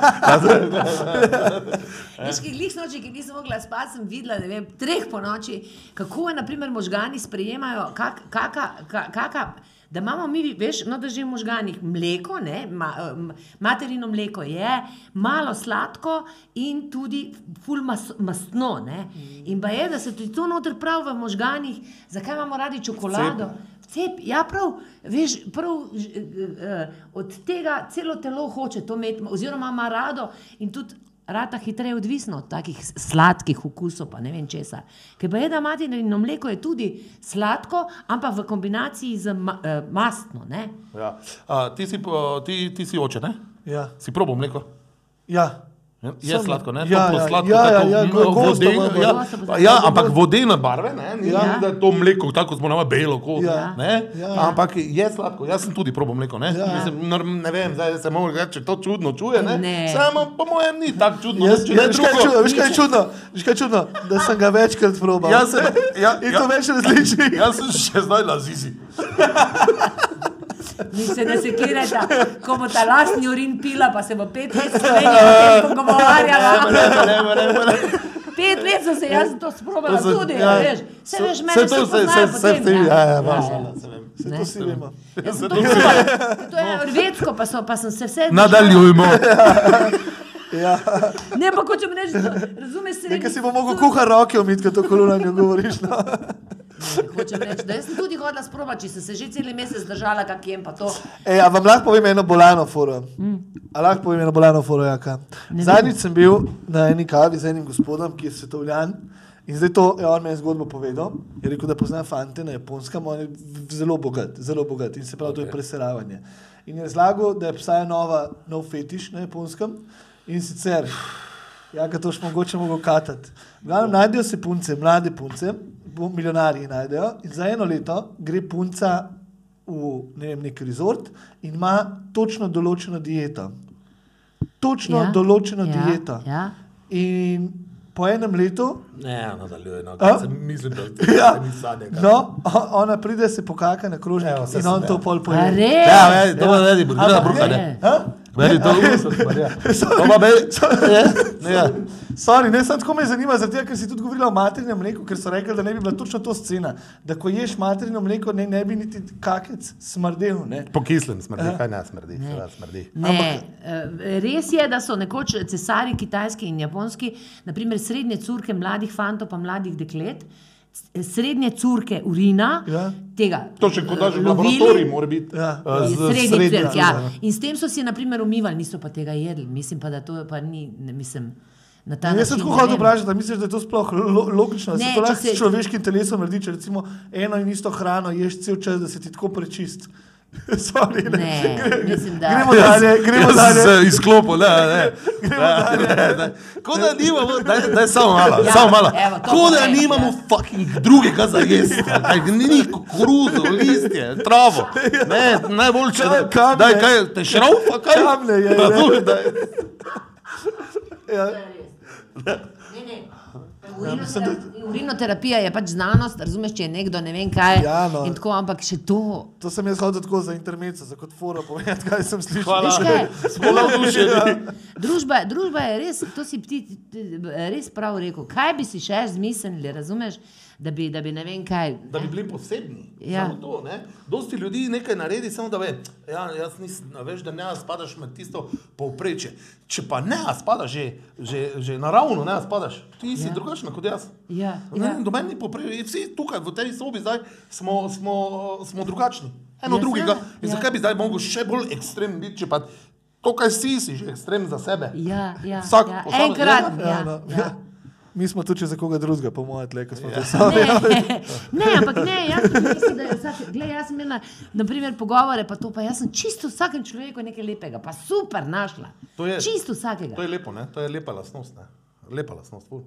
Veš, ki glih noči, ki nisem mogla spati, sem videla, ne vem, treh po noči, kako je, naprimer, možgani sprejemajo, kak, kaka, ka- kaka, da imamo mi, veš, no, da že v možganih mleko, ne, ma, m- materino mleko je, malo sladko in tudi ful mas, mastno, ne. In pa je, da se tudi to noter prav v možganih, zakaj imamo radi čokolado? Cep, ja, prav, veš, prav ž- eh, od tega celo telo hoče to imeti, oziroma ima rado in tudi rata hitreje odvisno od takih s- sladkih okusov, pa ne vem česa. Ker pa je, da materino mleko je tudi sladko, ampak v kombinaciji z ma, eh, mastno, ne? Ja. A, ti, si, po- ti, ti si oče, ne? Ja, Si probal mleko? ja. Je Sem- sladko, ne? ja, Toplo ja, sladko, ja, tako, ja, ja, mm, go- gosto vode- malo. ja, Gosto bo ja, tako. ampak vodene barve, ne? Ni, Ja. da je to mleko, tako smo nama belo, ko, Ja. ne? Ja. Ampak je sladko, jaz sem tudi probal mleko, ne? Ja. Mislim, nor- ne vem, zdaj se moram reči, če to čudno čuje, ne? Ne. Samo po mojem ni tako čudno, Jaz, če ja, ne veš, kaj je drugo. čudno, veš, kaj je čudno, veš, kaj je čudno, da sem ga večkrat probal. Jaz sem, ja, In to ja, več različnih. jaz sem še zdaj na zizi. Ni se ne sekirajta, ko bo ta lastni urin pila, pa se bo pet let Slovenija o tem pogovarjala. Ne, ne, ne, ne, ne. Pet let sem se jaz to sprobala To se- tudi, ja. veš. Se veš, Se mene to se se- poznajo se- po se tem. v tem- ja, ja, vaš, ja. se vem. Se Ne. to si vemo. Jaz sem to probala. To je rvetsko, pa, so, pa sem se vse... Nadaljujmo. Ja. Ne, pa hočem reči, da razumeš se... Nekaj si bo mogel kuhar roke umiti, ko to kolonanjo govoriš. No. Hočem reči, da jaz sem tudi hodila sprobati, če sem se že cel mesec zdržala, kak jem pa to. Ej, a vam lahko povem eno bolano foro? A lahko povem eno bolano foro, jaka? Ne Zadnjič sem bil na eni kavi z enim gospodom, ki je svetovljan. In zdaj to je on meni zgodbo povedal. Je rekel, da pozna fante na Japonskem, on je v- zelo bogat, zelo bogat in se pravi, to je Ok. preseravanje. In je razlagal, da je obstaja nova, nov fetiš na Japonskem in sicer, ja, ga to še mogoče mogo katati. Glavno, najdejo se punce, mlade punce, bo- milijonarji najdejo in za eno leto gre punca v ne vem, nek resort in ima točno določeno dieto. Točno Ja, določeno ja, dieto. ja. In po enem letu, Ne, nadaljuj, no, A? sem mislim, da Ja. se mi sade. no, o- ona pride, se pokaka na krožnik Evo, saj in sem on to vedel. pol A poje. res? Ja, vedi, to vedi, bo gledala Ampak bruha, ne. ne. Ha? Vedi, to je to pa meni, ne, ja. Sorry, ne, samo tako me zanima, zaradi tega, ker si tudi govorila o materinem mleku, ker so rekli, da ne bi bila točno to scena, da ko ješ materino mleko, ne, ne bi niti kakec smrdel, ne. Po kislem smrdi, Ja. kaj ne smrdi, seveda smrdi. Ne, eh, res je, da so nekoč cesari kitajski in japonski, naprimer srednje curke mladih fantov pa mladih deklet, s- srednje curke urina, Ja. tega To še kot daš v lovili, laboratorij, mora biti Ja. eh, z Srednji srednjo. crk, ja. In s tem so si naprimer umivali, niso pa tega jedli. Mislim pa, da to pa ni, ne, mislim, na ta Ne, jaz sem način. tako ne hodil vem. vprašati, da misliš, da je to sploh lo, logično, da Ne, se to če lahko se- s človeškim telesom naredi, če recimo eno in isto hrano ješ cel čas, da se ti tako prečist. Sorry, ne. Ne, mislim, da- Gremo dalje, gremo Jaz dalje. sem se izklopil, ne, ne. Ja, ne, ne. Ko da nimamo, daj, daj samo malo, Ja, samo malo. evo, to Ko da povej, nimamo ja. fucking drugega za jesti. Kaj, ni ni koruzo, listje, travo. Ne, najboljše, da, Kamne. daj kaj, te šraufa, kaj? Kamne je, ne. Razumeš, da je- Ja. Ne, ne. Urinotera- Urinoterapija je pač znanost, razumeš, če je nekdo ne vem kaj. Ja, no. In tako, ampak še to. To sem jaz hodil tako za intermezzo, za kot foro povedati, kaj sem slišal. Hvala. Veš kaj? Smo navdušeni. Družba, družba je res, to si ti, ti res prav rekel. Kaj bi si še zmislili, razumeš? da bi, da bi ne vem kaj. Da bi bili posebni. Ja. Samo to, ne. Dosti ljudi nekaj naredi, samo da ve, ja, jaz nisem, veš, da ne spadaš med tisto povprečje. Če pa ne spadaš že, že, že naravno, ne spadaš, ti si Ja. drugačna kot jaz. Ja, Ne, ja. do meni povprečje, vsi tukaj v tej sobi zdaj smo, smo, smo drugačni. Eno Ja, drugega. seveda, In ja. zakaj bi zdaj mogel še bolj ekstrem biti, če pa to, kaj si, si že ekstrem za sebe. Ja, ja, Vsak ja. posameznik- Enkrat, Ja, ja, no, ja. Mi smo tudi za koga drugega, po mojem, tle, ko smo Ja. te sami. Ne, ne, ampak ne, jaz mislim, da je vsak, gled, jaz sem imela, naprimer, pogovore, pa to, pa jaz sem čisto vsakem človeku nekaj lepega, pa super našla. To je- Čisto vsakega. To je lepo, ne? To je lepa lastnost, ne? Lepa lastnost, ful.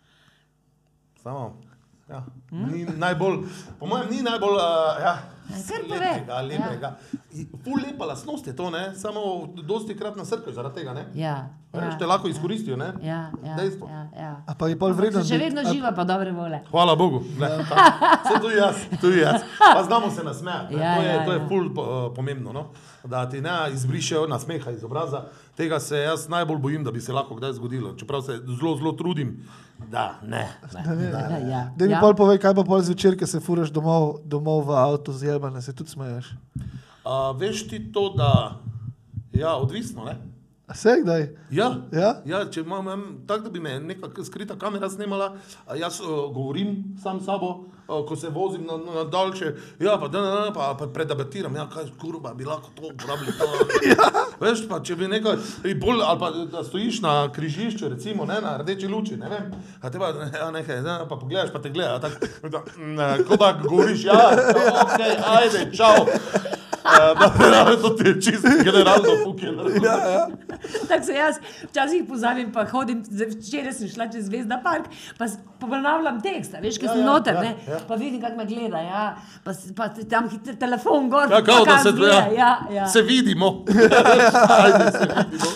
Samo, ja, hmm? ni najbolj, po mojem, ni najbolj, uh, ja, kar pove. lepega, lepega. Ja. Ful lepa lastnost je to, ne? Samo dosti krat nasrkaš zaradi tega, ne? Ja, Veš, ja, te lahko izkoristijo, ne? ja, ja, Dejstvo. ja, ja. A pa je pol Ampak vredno. sem še biti- vedno a- živa, pa dobre vole. Hvala Bogu. Vse tu jaz, tu jaz. Pa znamo se nasmejati. Ja, to je, ja, to je ja. ful uh, pomembno, no? Da ti ne izbrišejo nasmeha iz obraza. Tega se jaz najbolj bojim, da bi se lahko kdaj zgodilo. Čeprav se zelo, zelo trudim, da ne. ne. Ja, ja. Da mi ja. pol povej, kaj pa pol zvečer, ko se furaš domov, domov v avto z jebane, se tudi smeješ. Uh, veš ti to, da ja, odvisno, ne? A se kdaj? Ja, Ja? ja če imam, imam tako, da bi me neka skrita kamera snimala, a jaz uh, govorim sam s sabo, uh, ko se vozim na, na daljše, ja, pa, da, da, da, pa, pa predabatiram, ja, kaj kurba, bi lahko to uporabili. Ja. Veš, pa če bi nekaj, bolj, ali pa da stojiš na križišču, recimo, ne, na rdeči luči, ne vem, a te pa, ja, nekaj, ne, pa pogledaš, pa te gleda, tako, da, ne, kot da govoriš, ja, ok, ajde, čau. Uh, da, da, to ti je čisto generalno fukil. Ja, ja. Tako se jaz včasih pozabim, pa hodim, zdaj včeraj sem šla čez Zvezda park, pa, s- pa ponavljam tekst, a veš, ker Ja, sem ja, noter, ja, ne, ja. pa vidim, kako me gleda, ja, pa, s- pa t- tam hit- telefon gor, Ja, kao pa da kam se, gleda, ja, ja, ja. se vidimo. Ajde, se vidimo.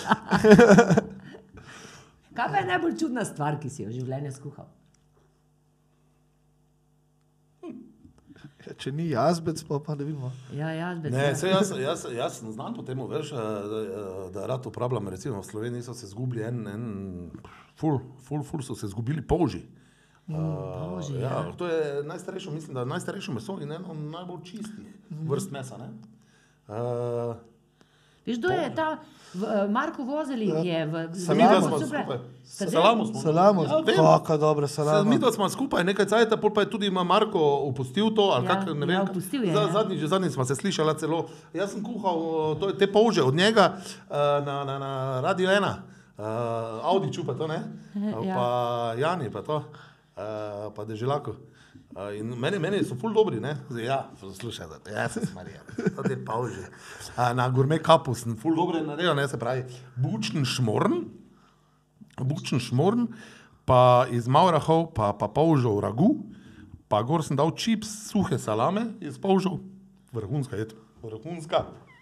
Kaj pa je najbolj čudna stvar, ki si jo v življenju skuhal? Ja, če ni jazbec, pa pa da vidimo. Ja, jaz bi. Ne, saj jaz, jaz, jaz sem znan po temu, veš, da, da rad uporabljam, recimo v Sloveniji so se zgubili en, en ful, ful, ful so se zgubili polži. polži, Uh, ja, ja. to je najstarejše, mislim, da najstarejše meso in eno najbolj čistih vrst mesa, ne? Uh, Veš, kdo je ta v, eh, Marko Vozelik je v Mi dva Zvezdu smo super- skupaj. Ste Salamo smo. Salamo, Ja, vem. kako dobro Se- salamo. Mi dva smo skupaj nekaj cajta, pol pa je tudi ima Marko opustil to, ali Ja, kak, ne vem. ja, kak- opustil je, za, ja. zadnjič, že zadnjič smo se slišala celo. Jaz sem kuhal uh, to, te polže od njega uh, na, na, na Radio ena. Uh, Audiču pa to, ne? Uh, Ja. Pa Jani pa to, uh, pa Deželako. Uh, in meni, meni so ful dobri, ne? Zdaj, ja, slušaj, zdaj, ja se smarija, to te polže. Uh, na gourmet kapu sem ful dobre naredil, ne, se pravi, bučen šmorn, bučen šmorn, pa iz mavrahov, pa, pa polžov ragu, pa gor sem dal čips, suhe salame iz polžov, vrhunska je to, vrhunska.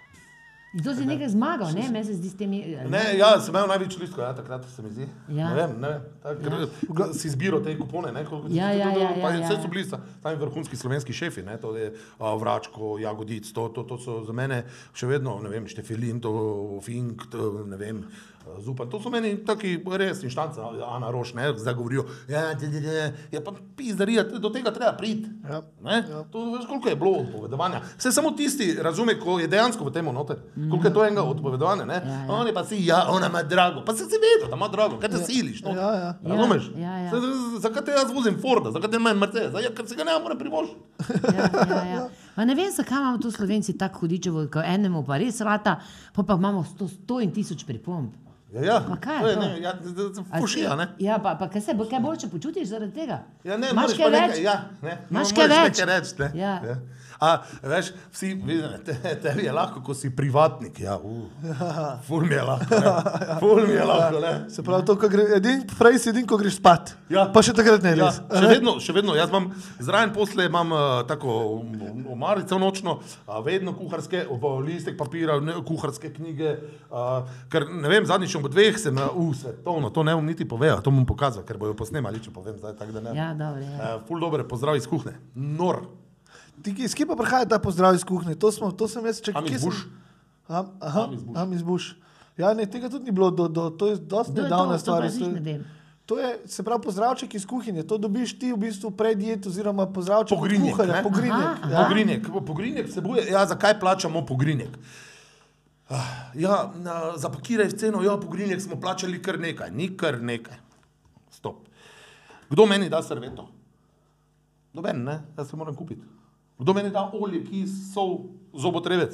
In to si nekaj zmagal, ne? Meni se zdi s temi... Ne, ja, sem imel največ listov, ja, takrat se mi zdi. Ja. Ne vem, ne vem, tak, ja. Si izbiral te kupone, ne, koliko Ja, ja, ja, pa ja, vse ja. so bili sta- tam vrhunski slovenski šefi, ne, to je a, Vračko, Jagodic, to, to, to so za mene še vedno, ne vem, Štefelin, to, Fink, to, ne vem, Zupan, to so meni taki res inštanci, Ana Roš, ne, zdaj govorijo, ja, de, de, de, ja pa pizdarija, do tega treba priti. Ja. Ne? Ja. To veš, koliko je bilo odpovedovanja. Vse samo tisti razume, ko je dejansko v tem noter. Mm. Koliko je to enega odpovedovanja, ne? Ja, ja. On je pa si, ja, ona ima drago. Pa se si vedel, da ima drago. Kaj te siliš, no? Ja, ja. Razumeš? Ja, ja. Z- z- Zakaj te jaz vozim Forda, zakaj te manj Mercedes? Ja, ker se ga ne more privoščiti. Ja, ja, ja. Pa ne vem, zakaj imamo tu Slovenci tako hudičevo, ko enemu pa res rata, pa pa imamo sto, sto in tisoč pripomb. Ja, ja. Pa kaj je to je, to? ne, ja, z- z- A si- fušija, ne? Ja, pa, pa kaj se bo, kaj boljše počutiš zaradi tega? Ja, ne, Imaš moraš kaj pa več? nekaj, ja, ne. Imaš Moraš kaj več? nekaj reči, ne. Ja. Ja. A, veš, vsi, vidim, te, tebi je lahko, ko si privatnik, ja, uh, ful mi je lahko, ne. Ful mi je lahko, ne. Se pravi, to, ko gre, edin, prej si edin, ko greš spat. Ja. Pa še takrat ne Ja, res. še vedno, še vedno, jaz imam, zraven posle imam uh, tako um, omarico nočno, uh, vedno kuharske, v listek papira, ne, kuharske knjige, uh, ker ne vem, zadnjič ob dveh sem, uh, svetovno, to ne bom niti povedal, to bom pokazal, ker bojo posnemali, če povem zdaj, tako da ne. Ja, dobro, ja. Uh, ful dobre, pozdrav iz kuhne. Nor. Ti, iz kje pa prihaja ta pozdrav iz kuhne? To, smo, to sem jaz čakal. Am iz Buš. Aha, aha, Am iz Buš. am iz Buš. Ja, ne, tega tudi ni bilo, do, do, to je dosti To je to, nedavna to stvar. pa jaz nič to- ne vem. To je, se pravi, pozdravček iz kuhinje. To dobiš ti v bistvu predjed oziroma pozdravček Pogrinjek, kuharja. ne? Pogrinjek. Aha, Ja. Pogrinjek. Pogrinjek vsebuje, ja, zakaj plačamo pogrinjek? Ah, Ja, na- zapakiraj v ceno, ja, pogrinjek smo plačali kar nekaj, ni kar nekaj. Stop. Kdo meni da serveto? Noben, ne? Jaz se moram kupiti. Kdo meni da olje, kis, sol, zobotrebec?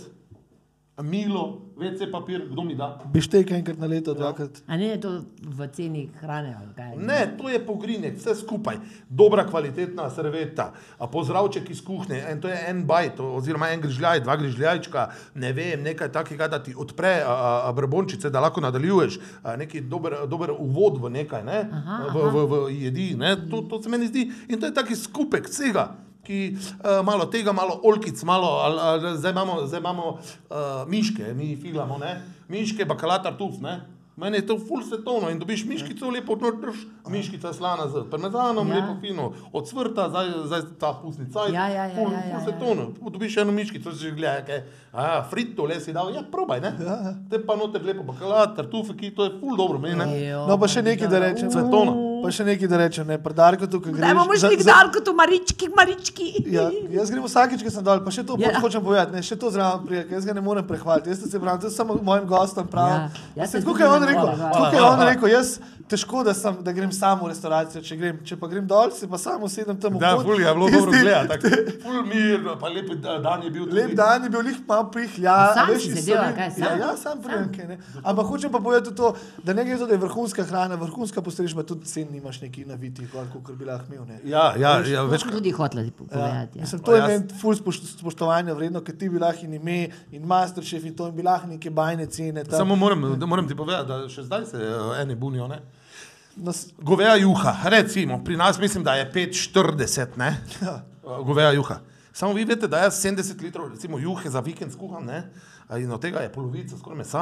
Milo, ve ce papir, kdo mi da? Bištek enkrat na leto, dvakrat. A ne je to v ceni hrane ali kaj? Ne, to je pogrinjek, vse skupaj. Dobra, kvalitetna serveta, a pozdravček iz kuhnje, en, to je en bajt, oziroma en grižljaj, dva grižljajčka, ne vem, nekaj takega, da ti odpre a, a, a brbončice, da lahko nadaljuješ, a, neki dober, dober uvod v nekaj, ne, Aha, v, v, v jedi, ne, to, to se meni zdi, in to je taki skupek vsega. Ki uh, malo tega, malo olkic, malo, al, al, zdaj imamo, zdaj imamo uh, miške, mi filamo, ne, miške, bakalat, tartuf, ne. Meni je to ful svetovno in dobiš miškico, lepo drž, miškica slana z parmezanom, Ja. ja. lepo fino, od cvrta, zdaj, zdaj ta pustni cajt, Ja, ja, ja, ful, ja, ja, ful ja. svetovno. Dobiš eno miškico, že gledaj, kaj, a, frito, le si dal, ja, probaj, ne. Ja, ja. Te pa noter lepo bakalat, tartufeki, to je ful dobro, meni, ne. Ejo, No pa še nekaj, da rečem. Svetovno. Pa še nekaj, da rečem, ne, pri Darku tukaj greš. Dajmo za- mišlik za- Darko, tu marički, marički. Ja, jaz grem vsakič, ko sem dol, pa še to Ja. yeah. hočem povedati, ne, še to zraven prije, ker jaz ga ne morem prehvaliti. Jaz se pravim, to je samo mojim gostom pravim. Ja, jaz se Tako tudi je on ne rekel, morem, hvala. tako je on rekel, jaz težko, da, sem, da grem sam v restauracijo, če grem, če pa grem dol, se pa sam usedem tam v Da, kot. ful je bilo Tisti- dobro gledati, tako ful mirno, pa lep dan je bil tudi. Lep dan je bil, lih malo prihlja. Sam veš, si iz sedel, a Slovenije. kaj, sam? Ja, ja, sam prijem, kaj ne. Ampak hočem pa povedati to, da ne gre za to, da je vrhunska hrana, vrhunska postrežba, tudi cen nimaš neki navitih, kot bi lahko imel. Ne. Ja, ja, ja, To več sem tudi hotela ti Ja, povedati. Ja. mislim, to je Jaz- meni ful spoš- spoštovanja vredno, ker ti bi lahko in ime in Masterchef in to in bi lahko neke bajne cene. ta- Samo moram, da moram ti povedati, da še zdaj se uh, eni bunijo, ne? Nas, Goveja juha, recimo, pri nas mislim, da je pet štirideset, ne? ja. Uh, Goveja juha. Samo vi veste, da jaz sedemdeset litrov, recimo, juhe za vikend skuham, ne? A in od tega je polovica skoraj mesa.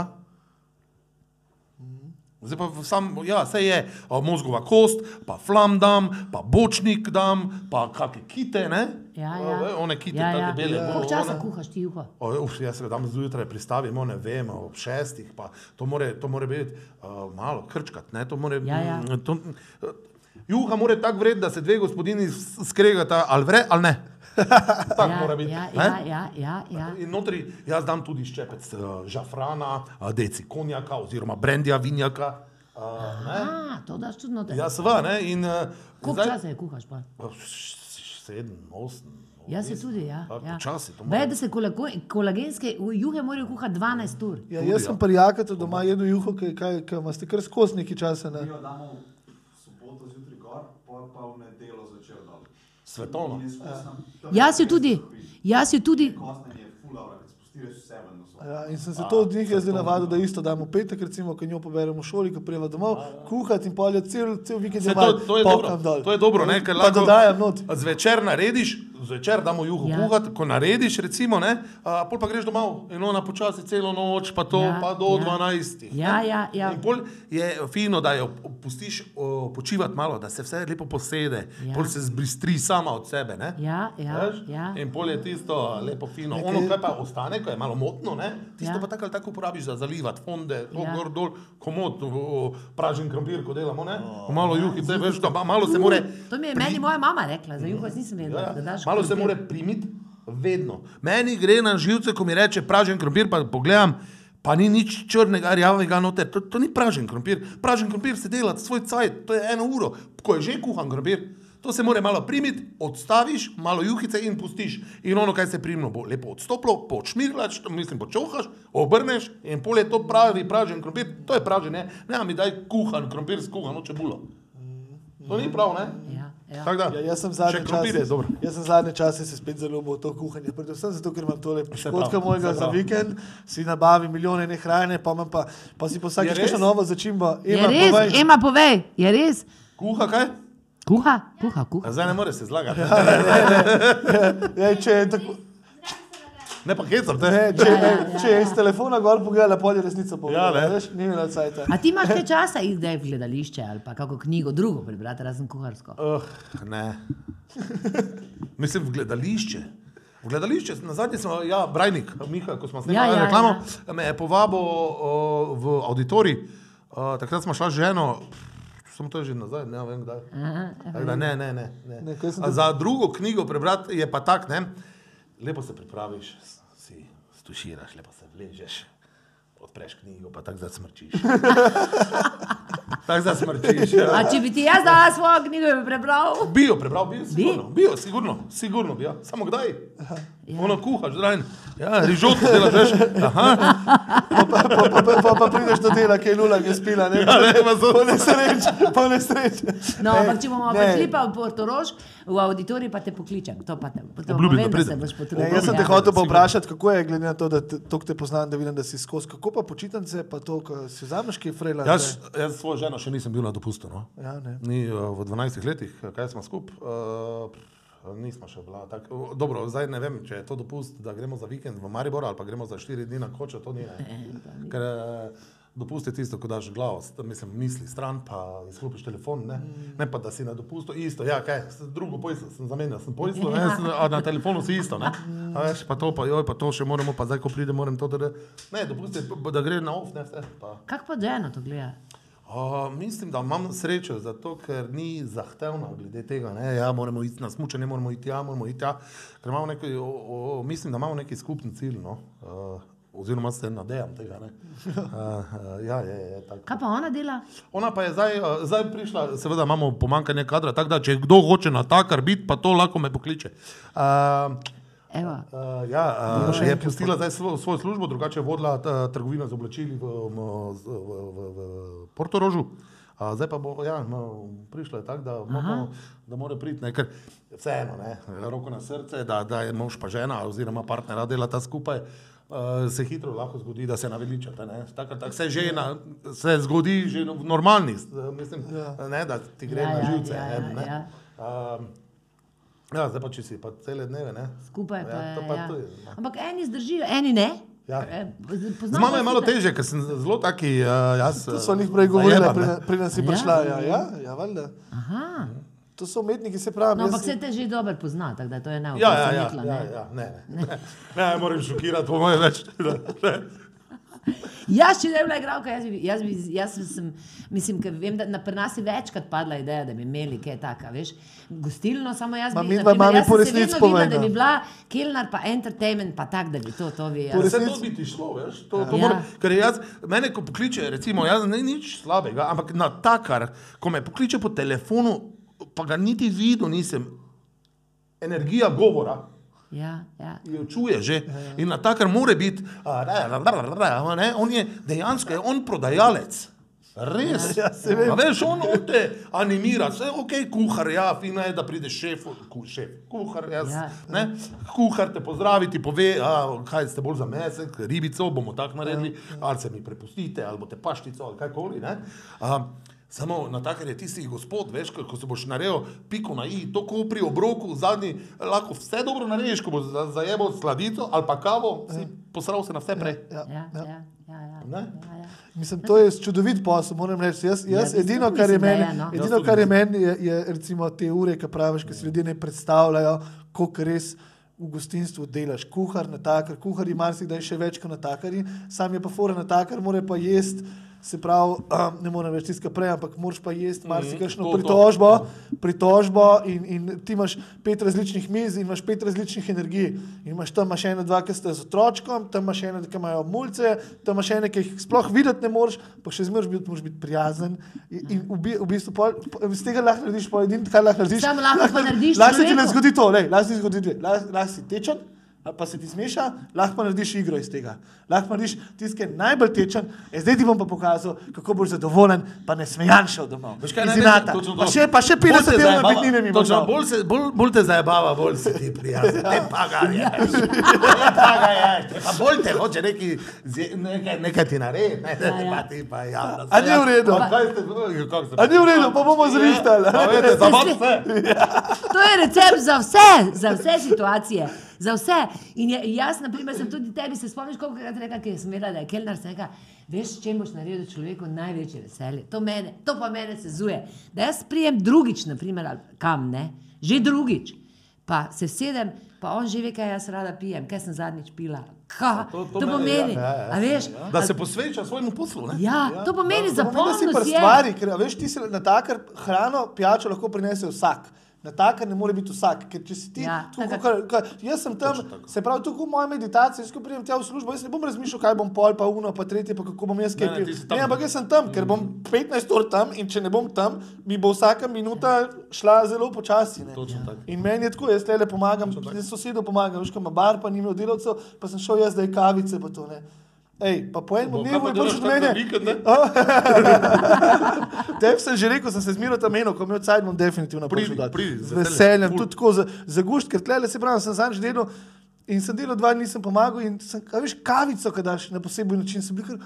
Zdaj pa sam, ja, vse je a, mozgova kost, pa flam dam, pa bočnik dam, pa kakšne kite, ne? Ja, A, ja. ve, one kite, Ja, take ja. bele. Ja. bo- Koliko časa one- kuhaš ti juho? O, uf, jaz se ga tam zjutraj pristavimo, ne vem, ob šestih, pa to more, to more biti uh, malo krčkat, ne, to more... Ja, ja. mm, To, uh, juha more tako vred, da se dve gospodini s- skregata, ali vre, ali ne. Tako Ja, mora biti. ja, ne? ja, ja, ja, ja. In notri jaz dam tudi ščepec uh, žafrana, uh, deci konjaka oziroma brendija vinjaka. Uh, ne? A, to daš tudi noter. Ja, sva, ne, in... Uh, Koliko časa je kuhaš pa? Sedem, osem. Jaz se tudi, ja. Tako, ja. počasi to mora Ve, da se kolago- kolagenske juhe morajo kuhati dvanajst ur. Ja, Tudi, jaz ja. sem pri Jakatu doma jedel juho, ki imate kar skozi nekaj časa. Ne? Mi jo damo v soboto zjutraj gor, pol pa v nedeljo zvečer dol. Svetovno. In je skoznam- tam Jaz jo res tudi, stopi. jaz jo tudi, Kostanj je ful dobra, kad spustiš vse ven noso. Ja, in sem se to od njih jaz zdaj navadil, da isto damo petek, recimo, ko njo poberemo v šoli, ko preva domov, kuhati in polje cel, cel vikend Se doma to, to je popkam dobro, dol. to je dobro, ne, ker Pa lahko dodajam not. zvečer narediš, zvečer damo juho Ja. ja. kuhati, ko narediš, recimo, ne, a, pol pa greš domov in ona počasi celo noč, pa to, Ja, pa do ja. dvanajstih. Ja, ja, ja. In pol je fino, da jo pustiš o, počivati malo, da se vse lepo posede, Ja. ja. pol se zbistri sama od sebe, ne. ja, ja, Veš? ja. In pol je tisto lepo fino. Nekaj- Ono, kaj pa ostane, ko je malo motno, ne? tisto Ja. ja. pa tako ali tako uporabiš za zalivati fonde, to Ja. ja. gor dol, komod, v- v- pražen krompir, ko delamo, ne? Oh. Malo juhice, veš, da ma- malo se more... To mi je meni moja mama rekla, za juho jaz nisem vedela, Ja, da daš malo se krompir. more primiti, vedno. Meni gre na živce, ko mi reče pražen krompir, pa pogledam, pa ni nič črnega, rjavega noter. To, to ni pražen krompir. Pražen krompir se dela svoj cajt, to je eno uro, ko je že kuhan krompir. To se more malo primiti, odstaviš, malo juhice in pustiš. In ono, kaj se primno bo lepo odstoplo, počmirlaš, to mislim, počohaš, obrneš in pol je to pravi pražen krompir. To je pražen, ne? Ne, mi daj kuhan krompir s kuhano čebulo. To ni prav, ne? Ja, ja. Tako da, Ja, jaz sem zadnje še krompir je čase, dobro. jaz sem zadnje čase se spet zelo v to kuhanje, predvsem zato, ker imam tole škotka prav, mojega vse za prav. vikend, si nabavim milijone ne hrane, pa, imam pa, pa si pa vsakeč Je res? kakšno novo začimbo. Je Ema, res, povej. Ema, povej, je res? Kuha kaj? Kuha, kuha, kuha. A zdaj ne moreš se zlagati. Ja, če je tako... Ne pa hecam te. Ne, če, Ja, ne, ja, ja, če je iz telefona gor pogledala, polje resnico Ja, povedala, ne. veš, ni imela cajta. A ti imaš kaj časa iti kdaj v gledališče ali pa kako knjigo drugo prebrati, razen kuharsko? Uh, ne. Mislim, v gledališče. V gledališče, na zadnje smo, ja, Brajnik, Miha, ko smo snemali Ja, ja, ja, ja, reklamo, ja. me je povabil uh, v auditorij. Uh, takrat smo šla z ženo, sem to že nazaj, ne vem kdaj. Aha, Tako da ne, ne, ne. ne. Ne, kaj sem A to- za drugo knjigo prebrati je pa tak, ne, lepo se pripraviš, si stuširaš, lepo se vležeš, odpreš knjigo, pa tako zasmrčiš. Tako zasmrčiš. A če bi ti jaz dala svojo knjigo, bi prebral? Bi jo prebral, bi jo sigurno, bi jo sigurno, sigurno bi jo. Samo kdaj? Ono kuhaš, zraven. Ja, rižotko delaš, veš. Aha. Pa, pa, pa, pa, pa, pa prideš do dela, kaj je lula, ki je spila, ne? Ja, ne, pa so- Po nesreči, po nesreči. No, Ej, ampak če bomo ne. prišli pa v Portorož, v auditorij pa te pokličem. To pa te, to Obljubim, povem, da da se pridem. boš Ne, potrudil. jaz sem te Ja. hotel pa sigurno. vprašati, kako je, glede na to, da te, toliko te poznam, da vidim, da si skozi. Kako pa počitnice, pa to, ko si vzameš kaj frela? Jaz, jaz svojo ženo še nisem bil na dopustu, no. Ja, ne. Ni uh, v dvanajstih letih, kaj smo skup, uh, nismo še bila tako. Dobro, zdaj ne vem, če je to dopust, da gremo za vikend v Maribor ali pa gremo za štiri dni na Kočo, to ni ne. Ker uh, dopust je tisto, ko daš glavo, st- mislim, misli stran, pa izklopiš telefon, ne, ne pa da si na dopustu, isto, ja, kaj, s- drugo pojslo sem zamenjal, sem pojslo, ne, sem, a na telefonu si isto, ne, a veš, pa to, pa joj, pa to še moramo, pa zdaj, ko pride, moram to, da, ne, dopust je, da gre na off, ne, vse, pa. Kako pa ženo to gleda? Uh, mislim, da imam srečo, zato ker ni zahtevna glede tega. Ne? Ja, moramo iti na smučanje, moramo iti tja, moramo iti tja. Ker imamo neki, o, o, mislim, da imamo neki skupni cilj. No? Uh, oziroma se nadejam tega. Ne? Uh, uh, ja, je, je, tako. Kaj pa ona dela? Ona pa je zdaj, uh, zdaj prišla, seveda imamo pomankanje kadra, tako da če kdo hoče na takar biti, pa to lahko me pokliče. Uh, Evo. Uh, ja, uh, je pustila zdaj svojo, svojo službo, drugače je vodila uh, trgovino z oblačili v, v, v, v, v Portorožu. Uh, zdaj pa bo, ja, no, prišla je tako, da, moramo- da mora priti, ne, ker vseeno, ne, roko na srce, da, da je mož pa žena oziroma partnera delata skupaj, uh, se hitro lahko zgodi, da se naveličate. Ne. Tako, tak, se, že na, se zgodi že v normalni, mislim, ja. ne, da ti gre Ja, na ja, živce. ja, ne, ja, ne. ja. Um, Ja, zdaj pa če si pa cele dneve, ne? Skupaj pa Ja, je. to pa Ja. to je, no. Ampak eni zdržijo, eni ne. Ja. Eh, Z poznam mano je dosti malo ta- težje, ker sem zelo taki, uh, jaz... To so njih prej govorili, zajeban, ne. preden si Ja. prišla. Ja, ja, ja, valjda. Aha. To so umetniki, se pravi. No, jaz ampak si- se te že dobro pozna, tako da to je Ja, ja, ja, neopresenetlo. ja, ja, ne, ne. Ne, ne moram šokirati, po mojem več. Ne. Jaz, če ne bi bila igralka, jaz, bi, jaz, bi, jaz sem, mislim, ker vem, da na pri nas je večkrat padla ideja, da bi imeli kaj taka, veš, gostilno, samo jaz Ma bi, midva na primer, mami jaz po sem se resnici vedno videla, povej, da bi no. bila kelnar pa entertainment pa tak, da bi to, to bi Po jaz. Vse resnici- to bi ti šlo, veš, to, to Ja. mora, ker jaz, mene ko pokliče, recimo, jaz ne nič slabega, ampak na takar, ko me pokliče po telefonu, pa ga niti videl nisem, energija govora, Ja, ja. jo čuje že in na takar more biti, a, ne, ne, ne, on je dejansko, je on prodajalec. Res. Ja, se vem. A veš, on, on te animira, vse ok, kuhar, ja, fino je, da pride šef, ku, šef kuhar, jaz, Ja. ne, kuhar te pozdravi, ti pove, a, kaj ste bolj za mesek, ribico bomo tako naredili, ali se mi prepustite, ali boste paštico, ali kajkoli, ne. A, samo na takar je tisti gospod, veš, ko, ko se boš naredil piko na i, to ko pri obroku, zadnji, lahko vse dobro narediš, ko boš za- zajebal sladico ali pa kavo, si posral se na vse prej. Ja, Ja, ja. ja, ja, ja, Ne? ja, ja. Mislim, to je čudovit posel, moram reči. Jaz, jaz Ja, edino, mislim, kar je da je, meni, no. Jaz edino, tudi kar je mislim. meni, je, je recimo te ure, ki praviš, ki si ljudje ne predstavljajo, koliko res v gostinstvu delaš. Kuhar, natakar, kuhar ima marsikdaj še več kot natakari, sam je pa fora natakar, mora pa jesti. Se pravi, um, ne morem več tiskati prej, ampak moraš pa jesti marsikakšno to, to. pritožbo, pritožbo in, in ti imaš pet različnih miz in imaš pet različnih energij. In imaš tam imaš ene, dva, ki ste z otročkom, tam imaš ene, ki imajo mulce, tam imaš ene, ki jih sploh videti ne moreš, pa še zmeraj biti, moraš biti prijazen. In, in v, bi, v bistvu pol, po, iz tega lahko narediš, pa edino, kaj lahko narediš. Samo lahko pa narediš Lahko se ti ne človeku. zgodi to, lej, lahko se ti zgodi dve. Lahko, lahko si tečen, ali pa se ti smeša, lahko pa narediš igro iz tega. Lahko pa narediš tisti, ki je najbolj tečen, e, zdaj ti bom pa pokazal, kako boš zadovoljen, pa ne smejan šel domov. Veš kaj, Iz ne, ne, inata. točno Pa to. še, pa še Bolj petdeset te evrov na zajebava- pitnine mi bo Točno, dal. bolj, se, bolj, bolj te zajebava, bolj si ti prijazen. Te pa ga je. Te pa ga je. Te pa bolj te hoče neki, zje- nekaj, nekaj ti naredi. Ne, Ja, ja. pa ti pa ja. A ni v redu? Pa kaj ste, kako ste- A ni v redu, pa bomo zrihtali. Pa veste, za vas vse. To je recept za vse, za vse situacije, za vse. In je, jaz, na primer, sem tudi tebi, se spomniš, koliko krat rekla, ki sem imela, da je kelnar, sem rekla, veš, čem boš naredil človeku največje veselje. To, mene, to pa mene sezuje. Da jaz prijem drugič, na primer, ali kam, ne, že drugič. pa se vsedem, pa on že ve, kaj jaz rada pijem, kaj sem zadnjič pila. Ka, to- to, to to meni, pomeni, ja, ja, ja, a veš, ja. Da a- se posveča svojemu poslu, ne? ja, to pomeni To pomeni, da si zapomnil pri si je. stvari, ker a veš, ti si na takar hrano, pijačo lahko prinese vsak. Na takar ne more biti vsak, ker če si ti, Ja, tako, tako. kar, kar, jaz sem tam, se pravi, tukaj v moje meditacije, jaz ko pridem tja v službo, jaz ne bom razmišljal, kaj bom pol, pa uno, pa tretje, pa kako bom jaz kaj Ne, ne, pil. ti si tam. Ne, ampak jaz sem tam, ker bom petnajst ur tam in če ne bom tam, mi bo vsaka minuta šla zelo počasi. Ne. Točno tako. In meni je tako, jaz tele pomagam, jaz sosedu pomagam, veš, ko ima bar, pa ni imel delavcev, pa sem šel jaz, da je kavice, pa to ne. Ej, pa po enem Bo, kaj dnevu pa je delaš prišel do tako mene. za vikend, ne? Tebi sem že rekel, sem se zmeril tam eno, ko imel cajt, bom definitivno Pridi, prišel dati. pridi, Z z veseljem, veseljem, ful. tudi tako za, za gušt, ker tlele se pravim, sem zadnjič delal in sem delal dva dni, nisem pomagal in sem, a veš, kavico, kad daš na posebej način, sem bil kar,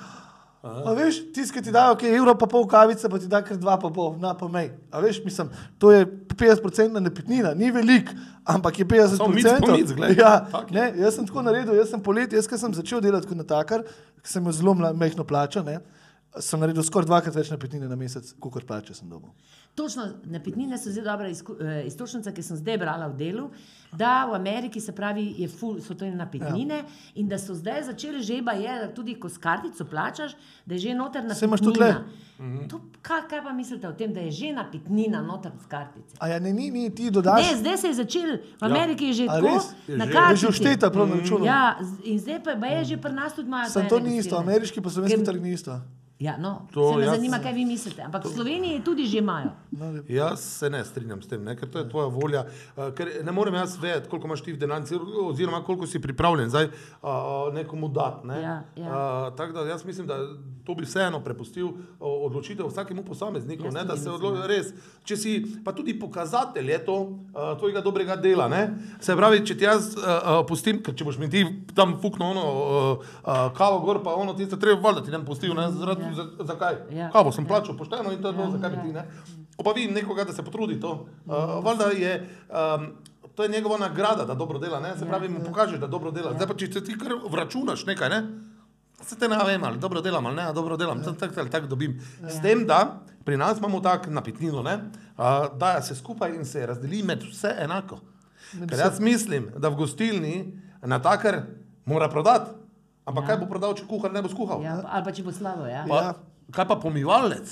a veš, tisti, ki ti dajo, ok, evro pa pol kavice, pa ti da kar dva pa pol, na pa mej. A veš, mislim, to je petdeset procentna napitnina, ni velik, ampak je petdeset Samo mic procentov. po mic, glej. Ja, Tak je. ne, jaz sem tako naredil, jaz sem poleti, jaz, ko sem začel delati kot natakar, sem imel zelo mla- majhno plačo, ne, sem naredil skoraj dvakrat več napitnine na mesec, kolikor plače sem dobil. Točno, napitnine so zelo dobra izku- eh, istočnica, ki sem zdaj brala v delu, da v Ameriki se pravi, je ful, so to napitnine ja. in da so zdaj začeli že, ba je, da tudi ko s kartico plačaš, da je že noter Saj imaš napitnina. tudi To, kaj, kaj pa mislite o tem, da je že napitnina noter z kartice? A ja, ne, ni, ni, ti dodaš. Ne, zdaj se je začel, v Ameriki je že A tako, res? Je na že. Je kartici. že všteta prav na računu. Ja, z- in zdaj pa je že pri nas tudi imajo. Sem to to ene ni isto, sisteme. ameriški pa slovenski Ker- trg ni isto. Ja, no, To se me jaz- zanima, kaj vi mislite, ampak v Sloveniji tudi že imajo. No, Jaz se ne strinjam s tem, ne, ker to je tvoja volja. Uh, ker ne morem jaz vedeti, koliko imaš ti v denarnici, oziroma koliko si pripravljen zdaj uh, nekomu dati. Ne. Ja, ja. Uh, tako da jaz mislim, da to bi vseeno prepustil uh, odločitev vsakemu posamezniku, Jaz ne, da tudi se mislim, odloči res. Če si pa tudi pokazatelj je to uh, tvojega dobrega dela. Ne. Se pravi, če ti jaz uh, uh, pustim, ker če boš mi ti tam fuknil ono uh, uh, kavo gor, pa ono tisto treba valjda ti ne pustil, ne, zaradi, Ja. za, zakaj? Ja. Kavo sem Ja. plačal pošteno in to je to, Ja, zakaj bi ja. ti ne. Ko pa vidim nekoga, da se potrudi to, uh, valjda je, um, to je njegova nagrada, da dobro dela, ne? Se Ja, pravi, mu pokažeš, da dobro dela. Zdaj pa, če se ti kar vračunaš nekaj, ne? Se te ne vem, ali dobro delam ali ne, a dobro delam, tako tak, tak, tak dobim. S tem, da pri nas imamo tak napitnino, ne? Uh, da se skupaj in se razdeli med vse enako. Ker jaz mislim, da v gostilni natakar mora prodati, ampak Ja. kaj bo prodal, če kuhar ne bo skuhal? Ja, ali pa če bo slabo, ja. Pa, Ja. kaj pa pomivalec?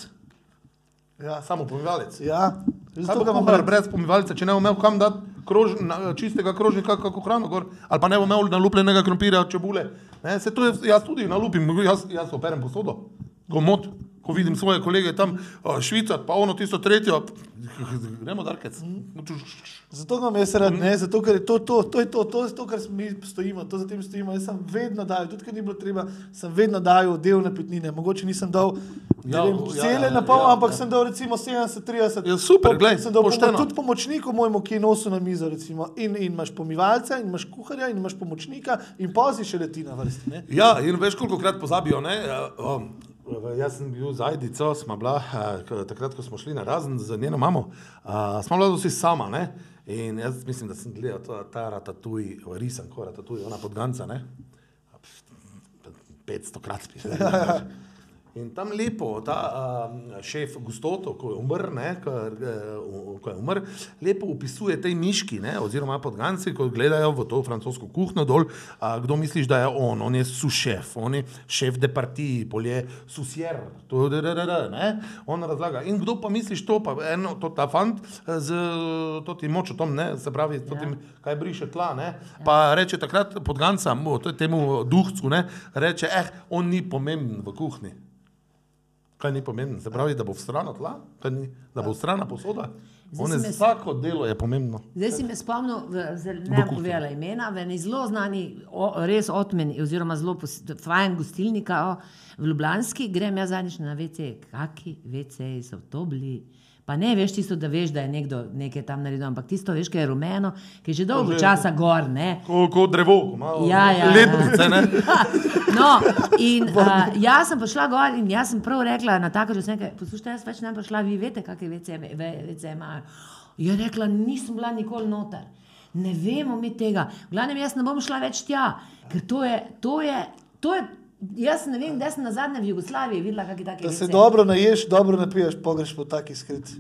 Ja, Samo pomivalec. ja. Kaj Zato bo ga imam kuhar rad. brez pomivalca, če ne bo imel kam dati krož, na, čistega krožnika, kako hrano gor, ali pa ne bo imel nalupljenega krompirja, čebule. Ne, se to je, jaz tudi nalupim, jaz, jaz operem posodo, komod, ko vidim svoje kolege tam uh, švicat, pa ono tisto tretjo, gremo darkec. Zato ga imam jaz rad, ne, zato ker je to, to, to je to, to je to, kar mi stojimo, to za tem stojimo. Jaz sem vedno dajal, tudi ker ni bilo treba, sem vedno dajal del napitnine. Mogoče nisem dal Ja, ja, vem, ja, cele ja, na pol, ja, ampak ja. sem dal recimo sedemdeset trideset. Ja, super, Po- glej, sem dal pošteno. pomo- tudi pomočniku mojemu, ki je nosil na mizo, recimo. In, in imaš pomivalca, in imaš kuharja, in imaš pomočnika, in pozi še leti na vrsti. Ne? Ja, in veš, koliko krat pozabijo, ne? Uh, um, jaz sem bil z Ajdico, smo bila, uh, k- takrat, ko smo šli na razen z njeno mamo, uh, smo bila vsi sama, ne? In jaz mislim, da sem gledal to, ta ratatuj, risan, ko ratatuj, ona podganca, ne? petsto krat bi se. In tam lepo, ta uh, šef Gustoto, ko je umrl, ne, ko, uh, ko je umrl, lepo opisuje tej miški, ne, oziroma podganci, ko gledajo v to francosko kuhno dol, uh, kdo misliš, da je on, on je sušef, on je šef de partiji, pol je susjer, to, da, da, da, da, ne, on razlaga. In kdo pa misliš to, pa eno, to ta fant z to ti močotom, ne, se pravi, to tim, kaj briše tla, ne, pa reče takrat podganca, mu, to je temu duhcu, ne, reče, eh, on ni pomemben v kuhni. Kaj ni pomembno? Se pravi, da bo vstrana tla, kaj ni, da bo vstrana posoda. Zdaj One, si me- vsako delo je pomembno. Zdaj si me spomnil, v, z- ne bom povedala imena, v eni zelo znani, o, res otmeni, oziroma zelo pos- fajn gostilnika o, v Ljubljanski, grem jaz zadnjič na ve ce, kaki ve ce-ji so to bili. Pa ne veš tisto, da veš, da je nekdo nekaj tam naredil, ampak tisto veš, kaj je rumeno, ki je že dolgo že- časa gor, ne. Ko, ko drevo, ko malo Ja, ja, ledvice, ne? No, in uh, jaz sem prišla gor in jaz sem prav rekla na tako, že sem rekla, poslušajte, jaz več ne bom prišla, vi veste, kakšne ve ce ve ce imajo. Je rekla, nisem bila nikoli noter. Ne vemo mi tega. V glavnem, jaz ne bom šla več tja, ker to je, to je, to je, jaz ne vem, da sem nazadnje v Jugoslaviji videla, kakšne take Da se ve ce. dobro naješ, dobro napiješ, pogreš po taki skrit.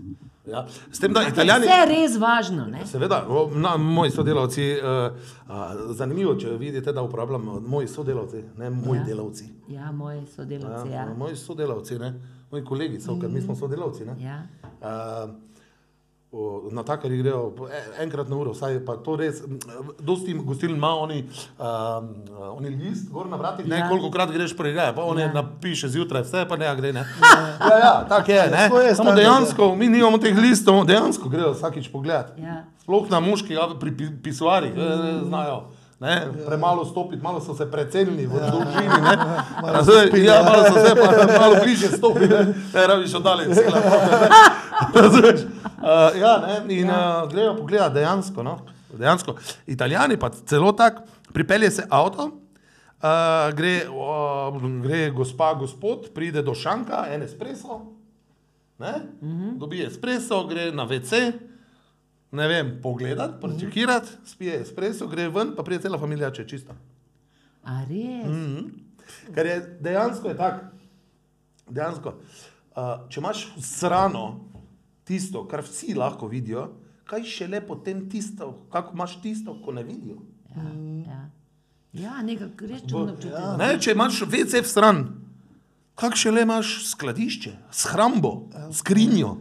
Ja. S tem, da Je Italijani... vse res važno, ne? Seveda, o, na, moji sodelavci, uh, uh, zanimivo, če vidite, da uporabljam moji sodelavci, ne moji Ja. delavci. Ja, moji sodelavci, ja. Moji sodelavci, ne, moji kolegi so, ker mi smo sodelavci, ne. Ja. Uh, o, na takarji grejo po e- enkrat na uro, vsaj pa to res, m, dosti gostiln ima oni, um, oni list gor na vratih, ne, Ja. koliko krat greš pregledati, pa oni Ja. napiše zjutraj, vse pa ne gre, ne. Ja, ja, tako je, ne. To je Samo standard, dejansko, mi nimamo teh listov, dejansko grejo vsakič pogledati. Ja. Sploh na moški, ja, pri pi- pisuarjih, eh, znajo. Ne, premalo stopiti, malo so se precenili v dolžini, ne. Razumeš, ja, malo so se pa malo bližje stopili, ne, ne rabiš oddaljen cela. Razumeš? Uh, ja, ne, in uh, grejo pogledati dejansko, no, dejansko. Italijani pa celo tak, pripelje se avto, uh, gre, uh, gre gospa, gospod, pride do šanka, en espresso, ne, dobi espresso, gre na ve ce, ne vem, pogledat, prečekirat, spije espresso, gre ven, pa pride cela familija, če je čista. A res? Ker je dejansko je tak, dejansko, uh, če imaš srano tisto, kar vsi lahko vidijo, kaj šele potem tisto, kako imaš tisto, ko ne vidijo. Ja, ja. Ja, nekako res čudno občutek. Ne, če imaš ve ce v stran, kak šele imaš skladišče, shrambo, skrinjo,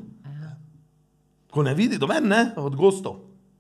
ko ne vidi do mene, ne, od gostov.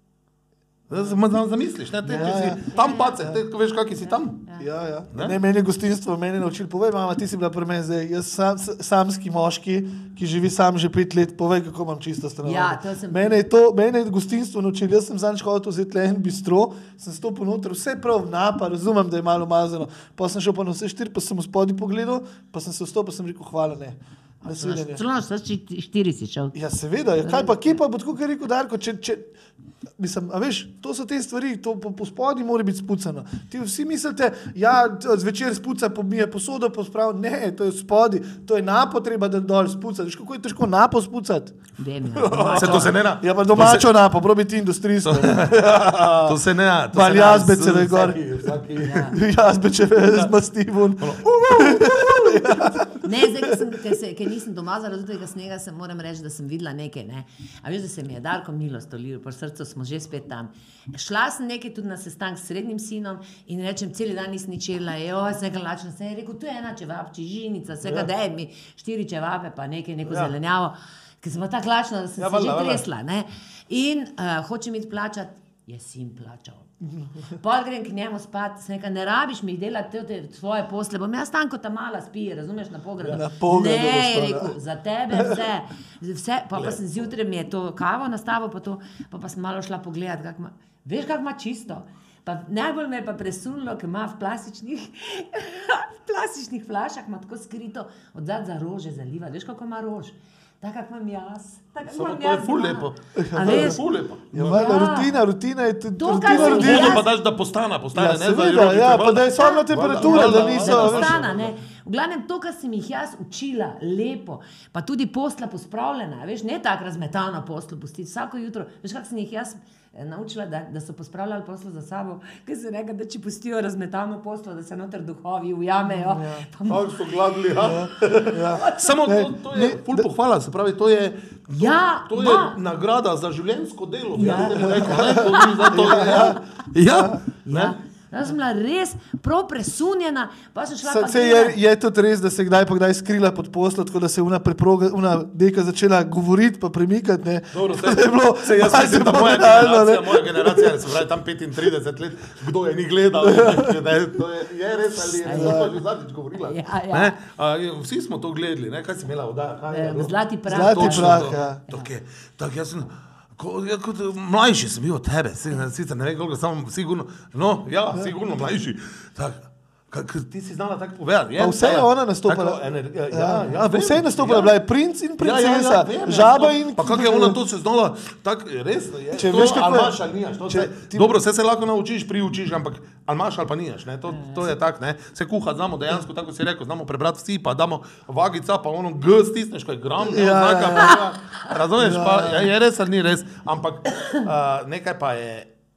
Zdaj zamisliš, ne, te, Ja, če ja. si tam pace, te, ko veš, kaki si tam. Ja, ja. Ne? Ne, meni je gostinstvo, meni je naučil, povej, mama, ti si bila pri meni zdaj, jaz sam, s- samski moški, ki živi sam že pet let, povej, kako imam čisto stanovanje. Ja, to sem- Mene je to, mene je gostinstvo naučil, jaz sem zadnjič hodil vzeti le en bistro, sem stopil noter, vse prav napa, razumem, da je malo mazano, pa sem šel pa na vse štiri, pa sem v spodaj pogledal, pa sem se vstopil, pa sem rekel, hvala, ne. Nasvidenje. Celo na vse štiri si šel. Ja, seveda, ja, kaj pa, kje pa bo tako, kar je rekel Darko, če, če, mislim, a veš, to so te stvari, to po, po spodnji mora biti spucano. Ti vsi mislite, ja, t- zvečer spuca, pomije posodo, pospravi, ne, to je spodnji, to je napo treba, da dol spucati. Veš, kako je težko napo spucati? Vem, ja. Se to se ne na... Ja, pa domačo napo, probi ti industrijsko. To se ne... To Mal se ne- jazbeceve gor. vsaki- vsaki- Jazbečeve z mastivon. Ne, zdaj, ker, sem, ker, se, ker nisem doma zaradi tega snega, sem moram reči, da sem videla nekaj. Ne. A veš, da se mi je Darko milost olil, po srcu smo že spet tam. Šla sem nekaj tudi na sestanek s srednjim sinom in rečem, cel dan nisem ničela, jo, sem nekaj lačna, sem je rekel, tu je ena čevapči, žinica, vsega ja. Daj mi štiri čevape, pa nekaj, neko ja. zelenjavo, ker sem bila tako lačna, da sem Ja, ja, se valjda, že valjda. tresla. Ne. In uh, hočem iti plačati, je sin plačal. Pol grem k njemu spat, sem rekel, ne rabiš mi delati te, te tvoje posle, bom jaz tam kot ta mala spije, razumeš, na pogradu. Na pogradu Ne, boš je to, rekel, za tebe vse. vse pa, pa sem zjutraj mi je to kavo nastavil, pa, to, pa, pa sem malo šla pogledat, kak ima, veš, kako ima čisto. Pa najbolj me je pa presunilo, ker ima v plastičnih, v plastičnih flašah, ima tako skrito, odzad za rože zaliva, veš, kako ima rož. Tako, kako imam jaz. Tako, kako Samo imam to je jaz ful doma. lepo. A To je veš, ful lepo. Ja, valjda, Ja. rutina, rutina je tudi To, kar rutina sem rodila. Vodo jaz- pa daš, da postane, postane, Ja, ne, za seveda, rožice, ja, pa valjda. da je sobna temperatura, Valjda, da valjda, niso, valjda. veš. Ostana, ne. V glavnem to, kar sem jih jaz učila, lepo, pa tudi posla pospravljena, veš, ne tako razmetana posla pustiti vsako jutro. Veš, kako sem jih jaz eh, naučila, da, da so pospravljali poslo za sabo, ker se reka, da če pustijo razmetano poslo, da se noter duhovi ujamejo. Pa mo- Kako so gladili, ja. Samo to, to je ful pohvala, se pravi, to je, to, Ja, to je ma. nagrada za življenjsko delo. Ja. Jaz bi rekel, ne, to ni za to, ja. Ja, ne. Ja. Jaz sem bila res prav presunjena, pa sem šla pa Se je, gledat. je tudi res, da se je kdaj pa kdaj skrila pod poslo, tako da se je una preproga, una deka začela govoriti pa premikati. Ne. Dobro, To je bilo se jaz malce mislim, da moja banalno, generacija, ne. moja generacija, se pravi tam petintrideset let, kdo je ni gledal, ne, to je, je res ali je, to pa že zadnjič govorila. Ja, ja. Ne, a, vsi smo to gledali, ne, kaj si imela oddaja? Kaj je Eh, bilo? Zlati prah. Zlati Točno prah, to. ja. Tako je. Tako jaz sem, ko, ja, kot mlajši sem bil od tebe, si- sicer ne vem koliko, samo sigurno, no, ja, sigurno mlajši. Tak, ka- ka- ti si znala tako povedati. Je, Pa vse je tako- ona nastopala. tako ener- Ja, ja, ja, vem. Vse je nastopala, Ja. bila je princ in Ja, ja, ja, princesa, vem, ja, žaba to- in... Pa kako je ona to se znala, tako res je. Če to, veš, kako ali je- imaš ali nimaš. To če se, ti- dobro, vse se lahko naučiš, priučiš, ampak ali imaš ali pa nimaš. Ne? To, to je tako, ne. Se kuha znamo dejansko, tako si rekel, znamo prebrati vsi, pa damo vagica, pa ono G stisneš, kaj gram, ne, Ja, oznaka, ja. pa, ja, razumeš, pa ja, je res ali ni res, ampak uh, nekaj pa je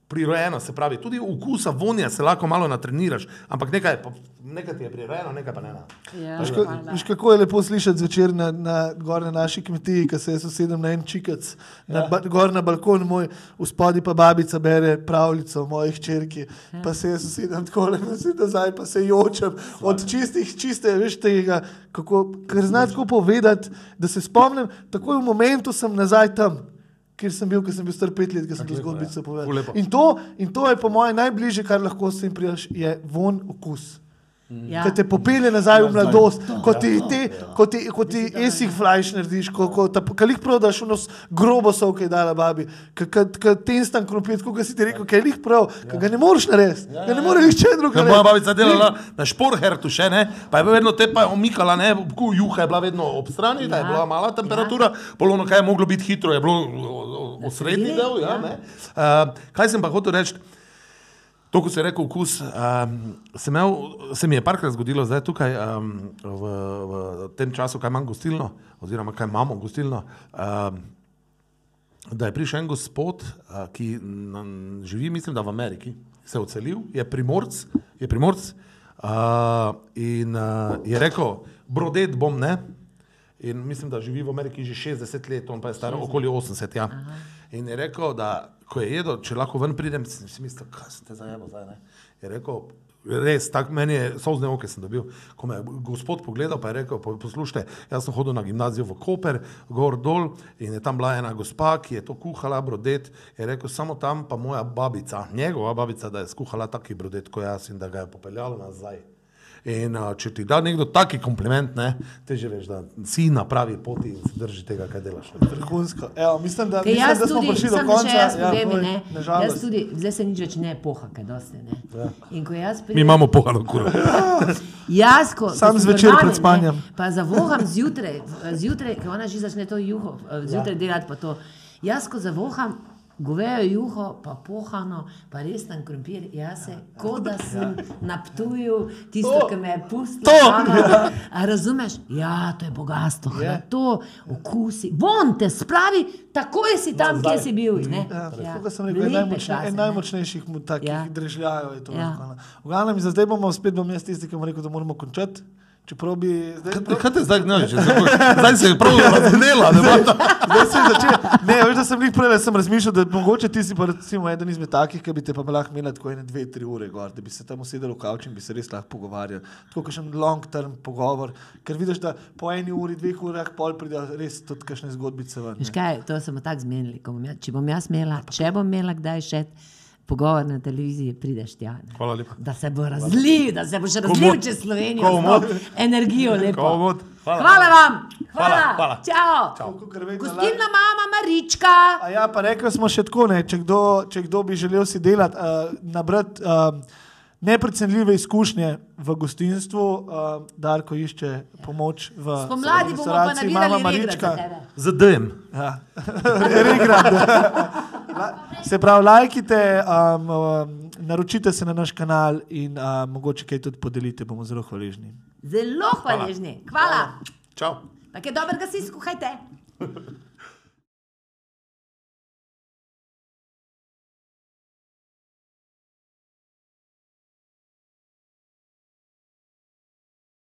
prirojeno, se pravi, tudi okusa, vonja se lahko malo natreniraš, ampak nekaj, nekaj ti je prirojeno, nekaj pa ne. Ja, Viš, viš, kako je lepo slišati zvečer na, na, gor na naši kmetiji, ko se jaz usedem na en čikac, na, ba, gor na balkon moj, v spodi pa babica bere pravljico o moji hčerki, ja. Pa se jaz usedem tako, pa se nazaj, pa se jočem od čistih, čiste, veš tega, kako, ker znam tako povedati, da se spomnim, takoj v momentu sem nazaj tam, kjer sem bil, ker sem bil star pet let, ker sem to zgodbico povedal. In to, in to je po moje najbližje, kar lahko s tem prijaš, je von, okus. Ja. Ko te popelje nazaj v mladost, ko ti, te, ko ti, ko ti esih flajš narediš, ko, ko, ko, ko lih prodaš unos grobo sol, ki je dala babi, ko tenstan krompir, ko si ti rekel, ki je lih prav, ko ga ne moreš narediti, ga ne more nihče druga narediti. Moja babica delala na šporhertu še, ne, pa je vedno te pa omikala, ne, juha je bila vedno ob strani, da je bila mala temperatura, polovno, kaj je moglo biti hitro, je bilo osrednji del, ja, ne. Uh, kaj sem pa hotel reči? To, ko si rekel okus, um, se, imel, se mi je parkrat zgodilo zdaj tukaj um, v, v tem času, kaj imam gostilno, oziroma kaj imamo gostilno, um, da je prišel en gospod, uh, ki na, živi, mislim, da v Ameriki, se je odselil, je primorc, je primorc uh, in uh, je rekel, brodet bom, ne, in mislim, da živi v Ameriki že šestdeset let, on pa je star okoli osemdeset, ja. Aha. In je rekel, da ko je jedel, če lahko ven pridem, si, si mislil, kaj sem te zajelo zdaj, ne? Je rekel, res, tak meni je solzne oke sem dobil. Ko me je gospod pogledal, pa je rekel, poslušajte, jaz sem hodil na gimnazijo v Koper, gor dol, in je tam bila ena gospa, ki je to kuhala, brodet, je rekel, samo tam pa moja babica, njegova babica, da je skuhala taki brodet, ko jaz in da ga je popeljala nazaj. In uh, če ti da nekdo taki kompliment, ne, te že veš, da si na pravi poti in se drži tega, kaj delaš. Vrhunsko. Evo, mislim, da, Kaj mislim, da tudi, smo prišli do konca. Jaz, ja, povem, moj, ne, jaz tudi, zdaj se nič več ne poha, kaj dosti, ne. Ja. In ko jaz pridem, mi imamo pohalo kuro. Jaz, ko sam zvečer pred spanjem. Ne, pa zavoham zjutraj, zjutraj, ker ona že začne to juho, zjutraj ja. delati pa to. Jaz, ko zavoham govejo juho, pa pohano, pa res tam krompir, jaz se, ko da sem na Ptuju, tisto, ki me je pustila. A razumeš? Ja, to je bogatstvo, yeah. to okusi. Von te spravi, takoj si tam, kje si bil. Ne? Ja, ja. Tukaj sem rekel, najmočne, en najmočnejših takih ja. drežljajev je to. Ja. V glavnem, za zdaj bomo spet bom jaz tisti, ki bomo rekel, da moramo končati. Čeprav bi... Zdaj, prav... Kaj te zdaj gnaš? Zdaj se je prav razdelila. Zdaj se je začel... Ne, veš, da sem njih prej, sem razmišljal, da mogoče ti si pa recimo eden izmed takih, ki bi te pa lahko imela tako ene dve, tri ure gor, da bi se tam usedel v kavč in bi se res lahko pogovarjali. Tako kakšen long term pogovor, ker vidiš, da po eni uri, dveh urah pol pride res tudi kakšne zgodbice ven. Veš kaj, to smo tako zmenili, če bom jaz imela, če bom imela kdaj še pogovor na televiziji, prideš tja. Ne? Hvala lepa. Da se bo razlil, da se bo še razlil čez Slovenijo. Energijo lepo. Hvala, hvala vam. Hvala. Hvala. Hvala. Čau. Čau. Gostilna mama Marička. A ja, pa rekli smo še tako, ne, če kdo, če kdo bi želel si delati, uh, nabrati uh, neprecenljive izkušnje v gostinstvu, uh, Darko išče pomoč v spomladi bomo pa nabirali regrat za tebe. Z D-jem. Ja. Regrat. Se pravi, lajkite, um, um, naročite se na naš kanal in um, mogoče kaj tudi podelite, bomo zelo hvaležni. Zelo hvaležni. Hvala. Čau. Tako je dobrega si skuhajte.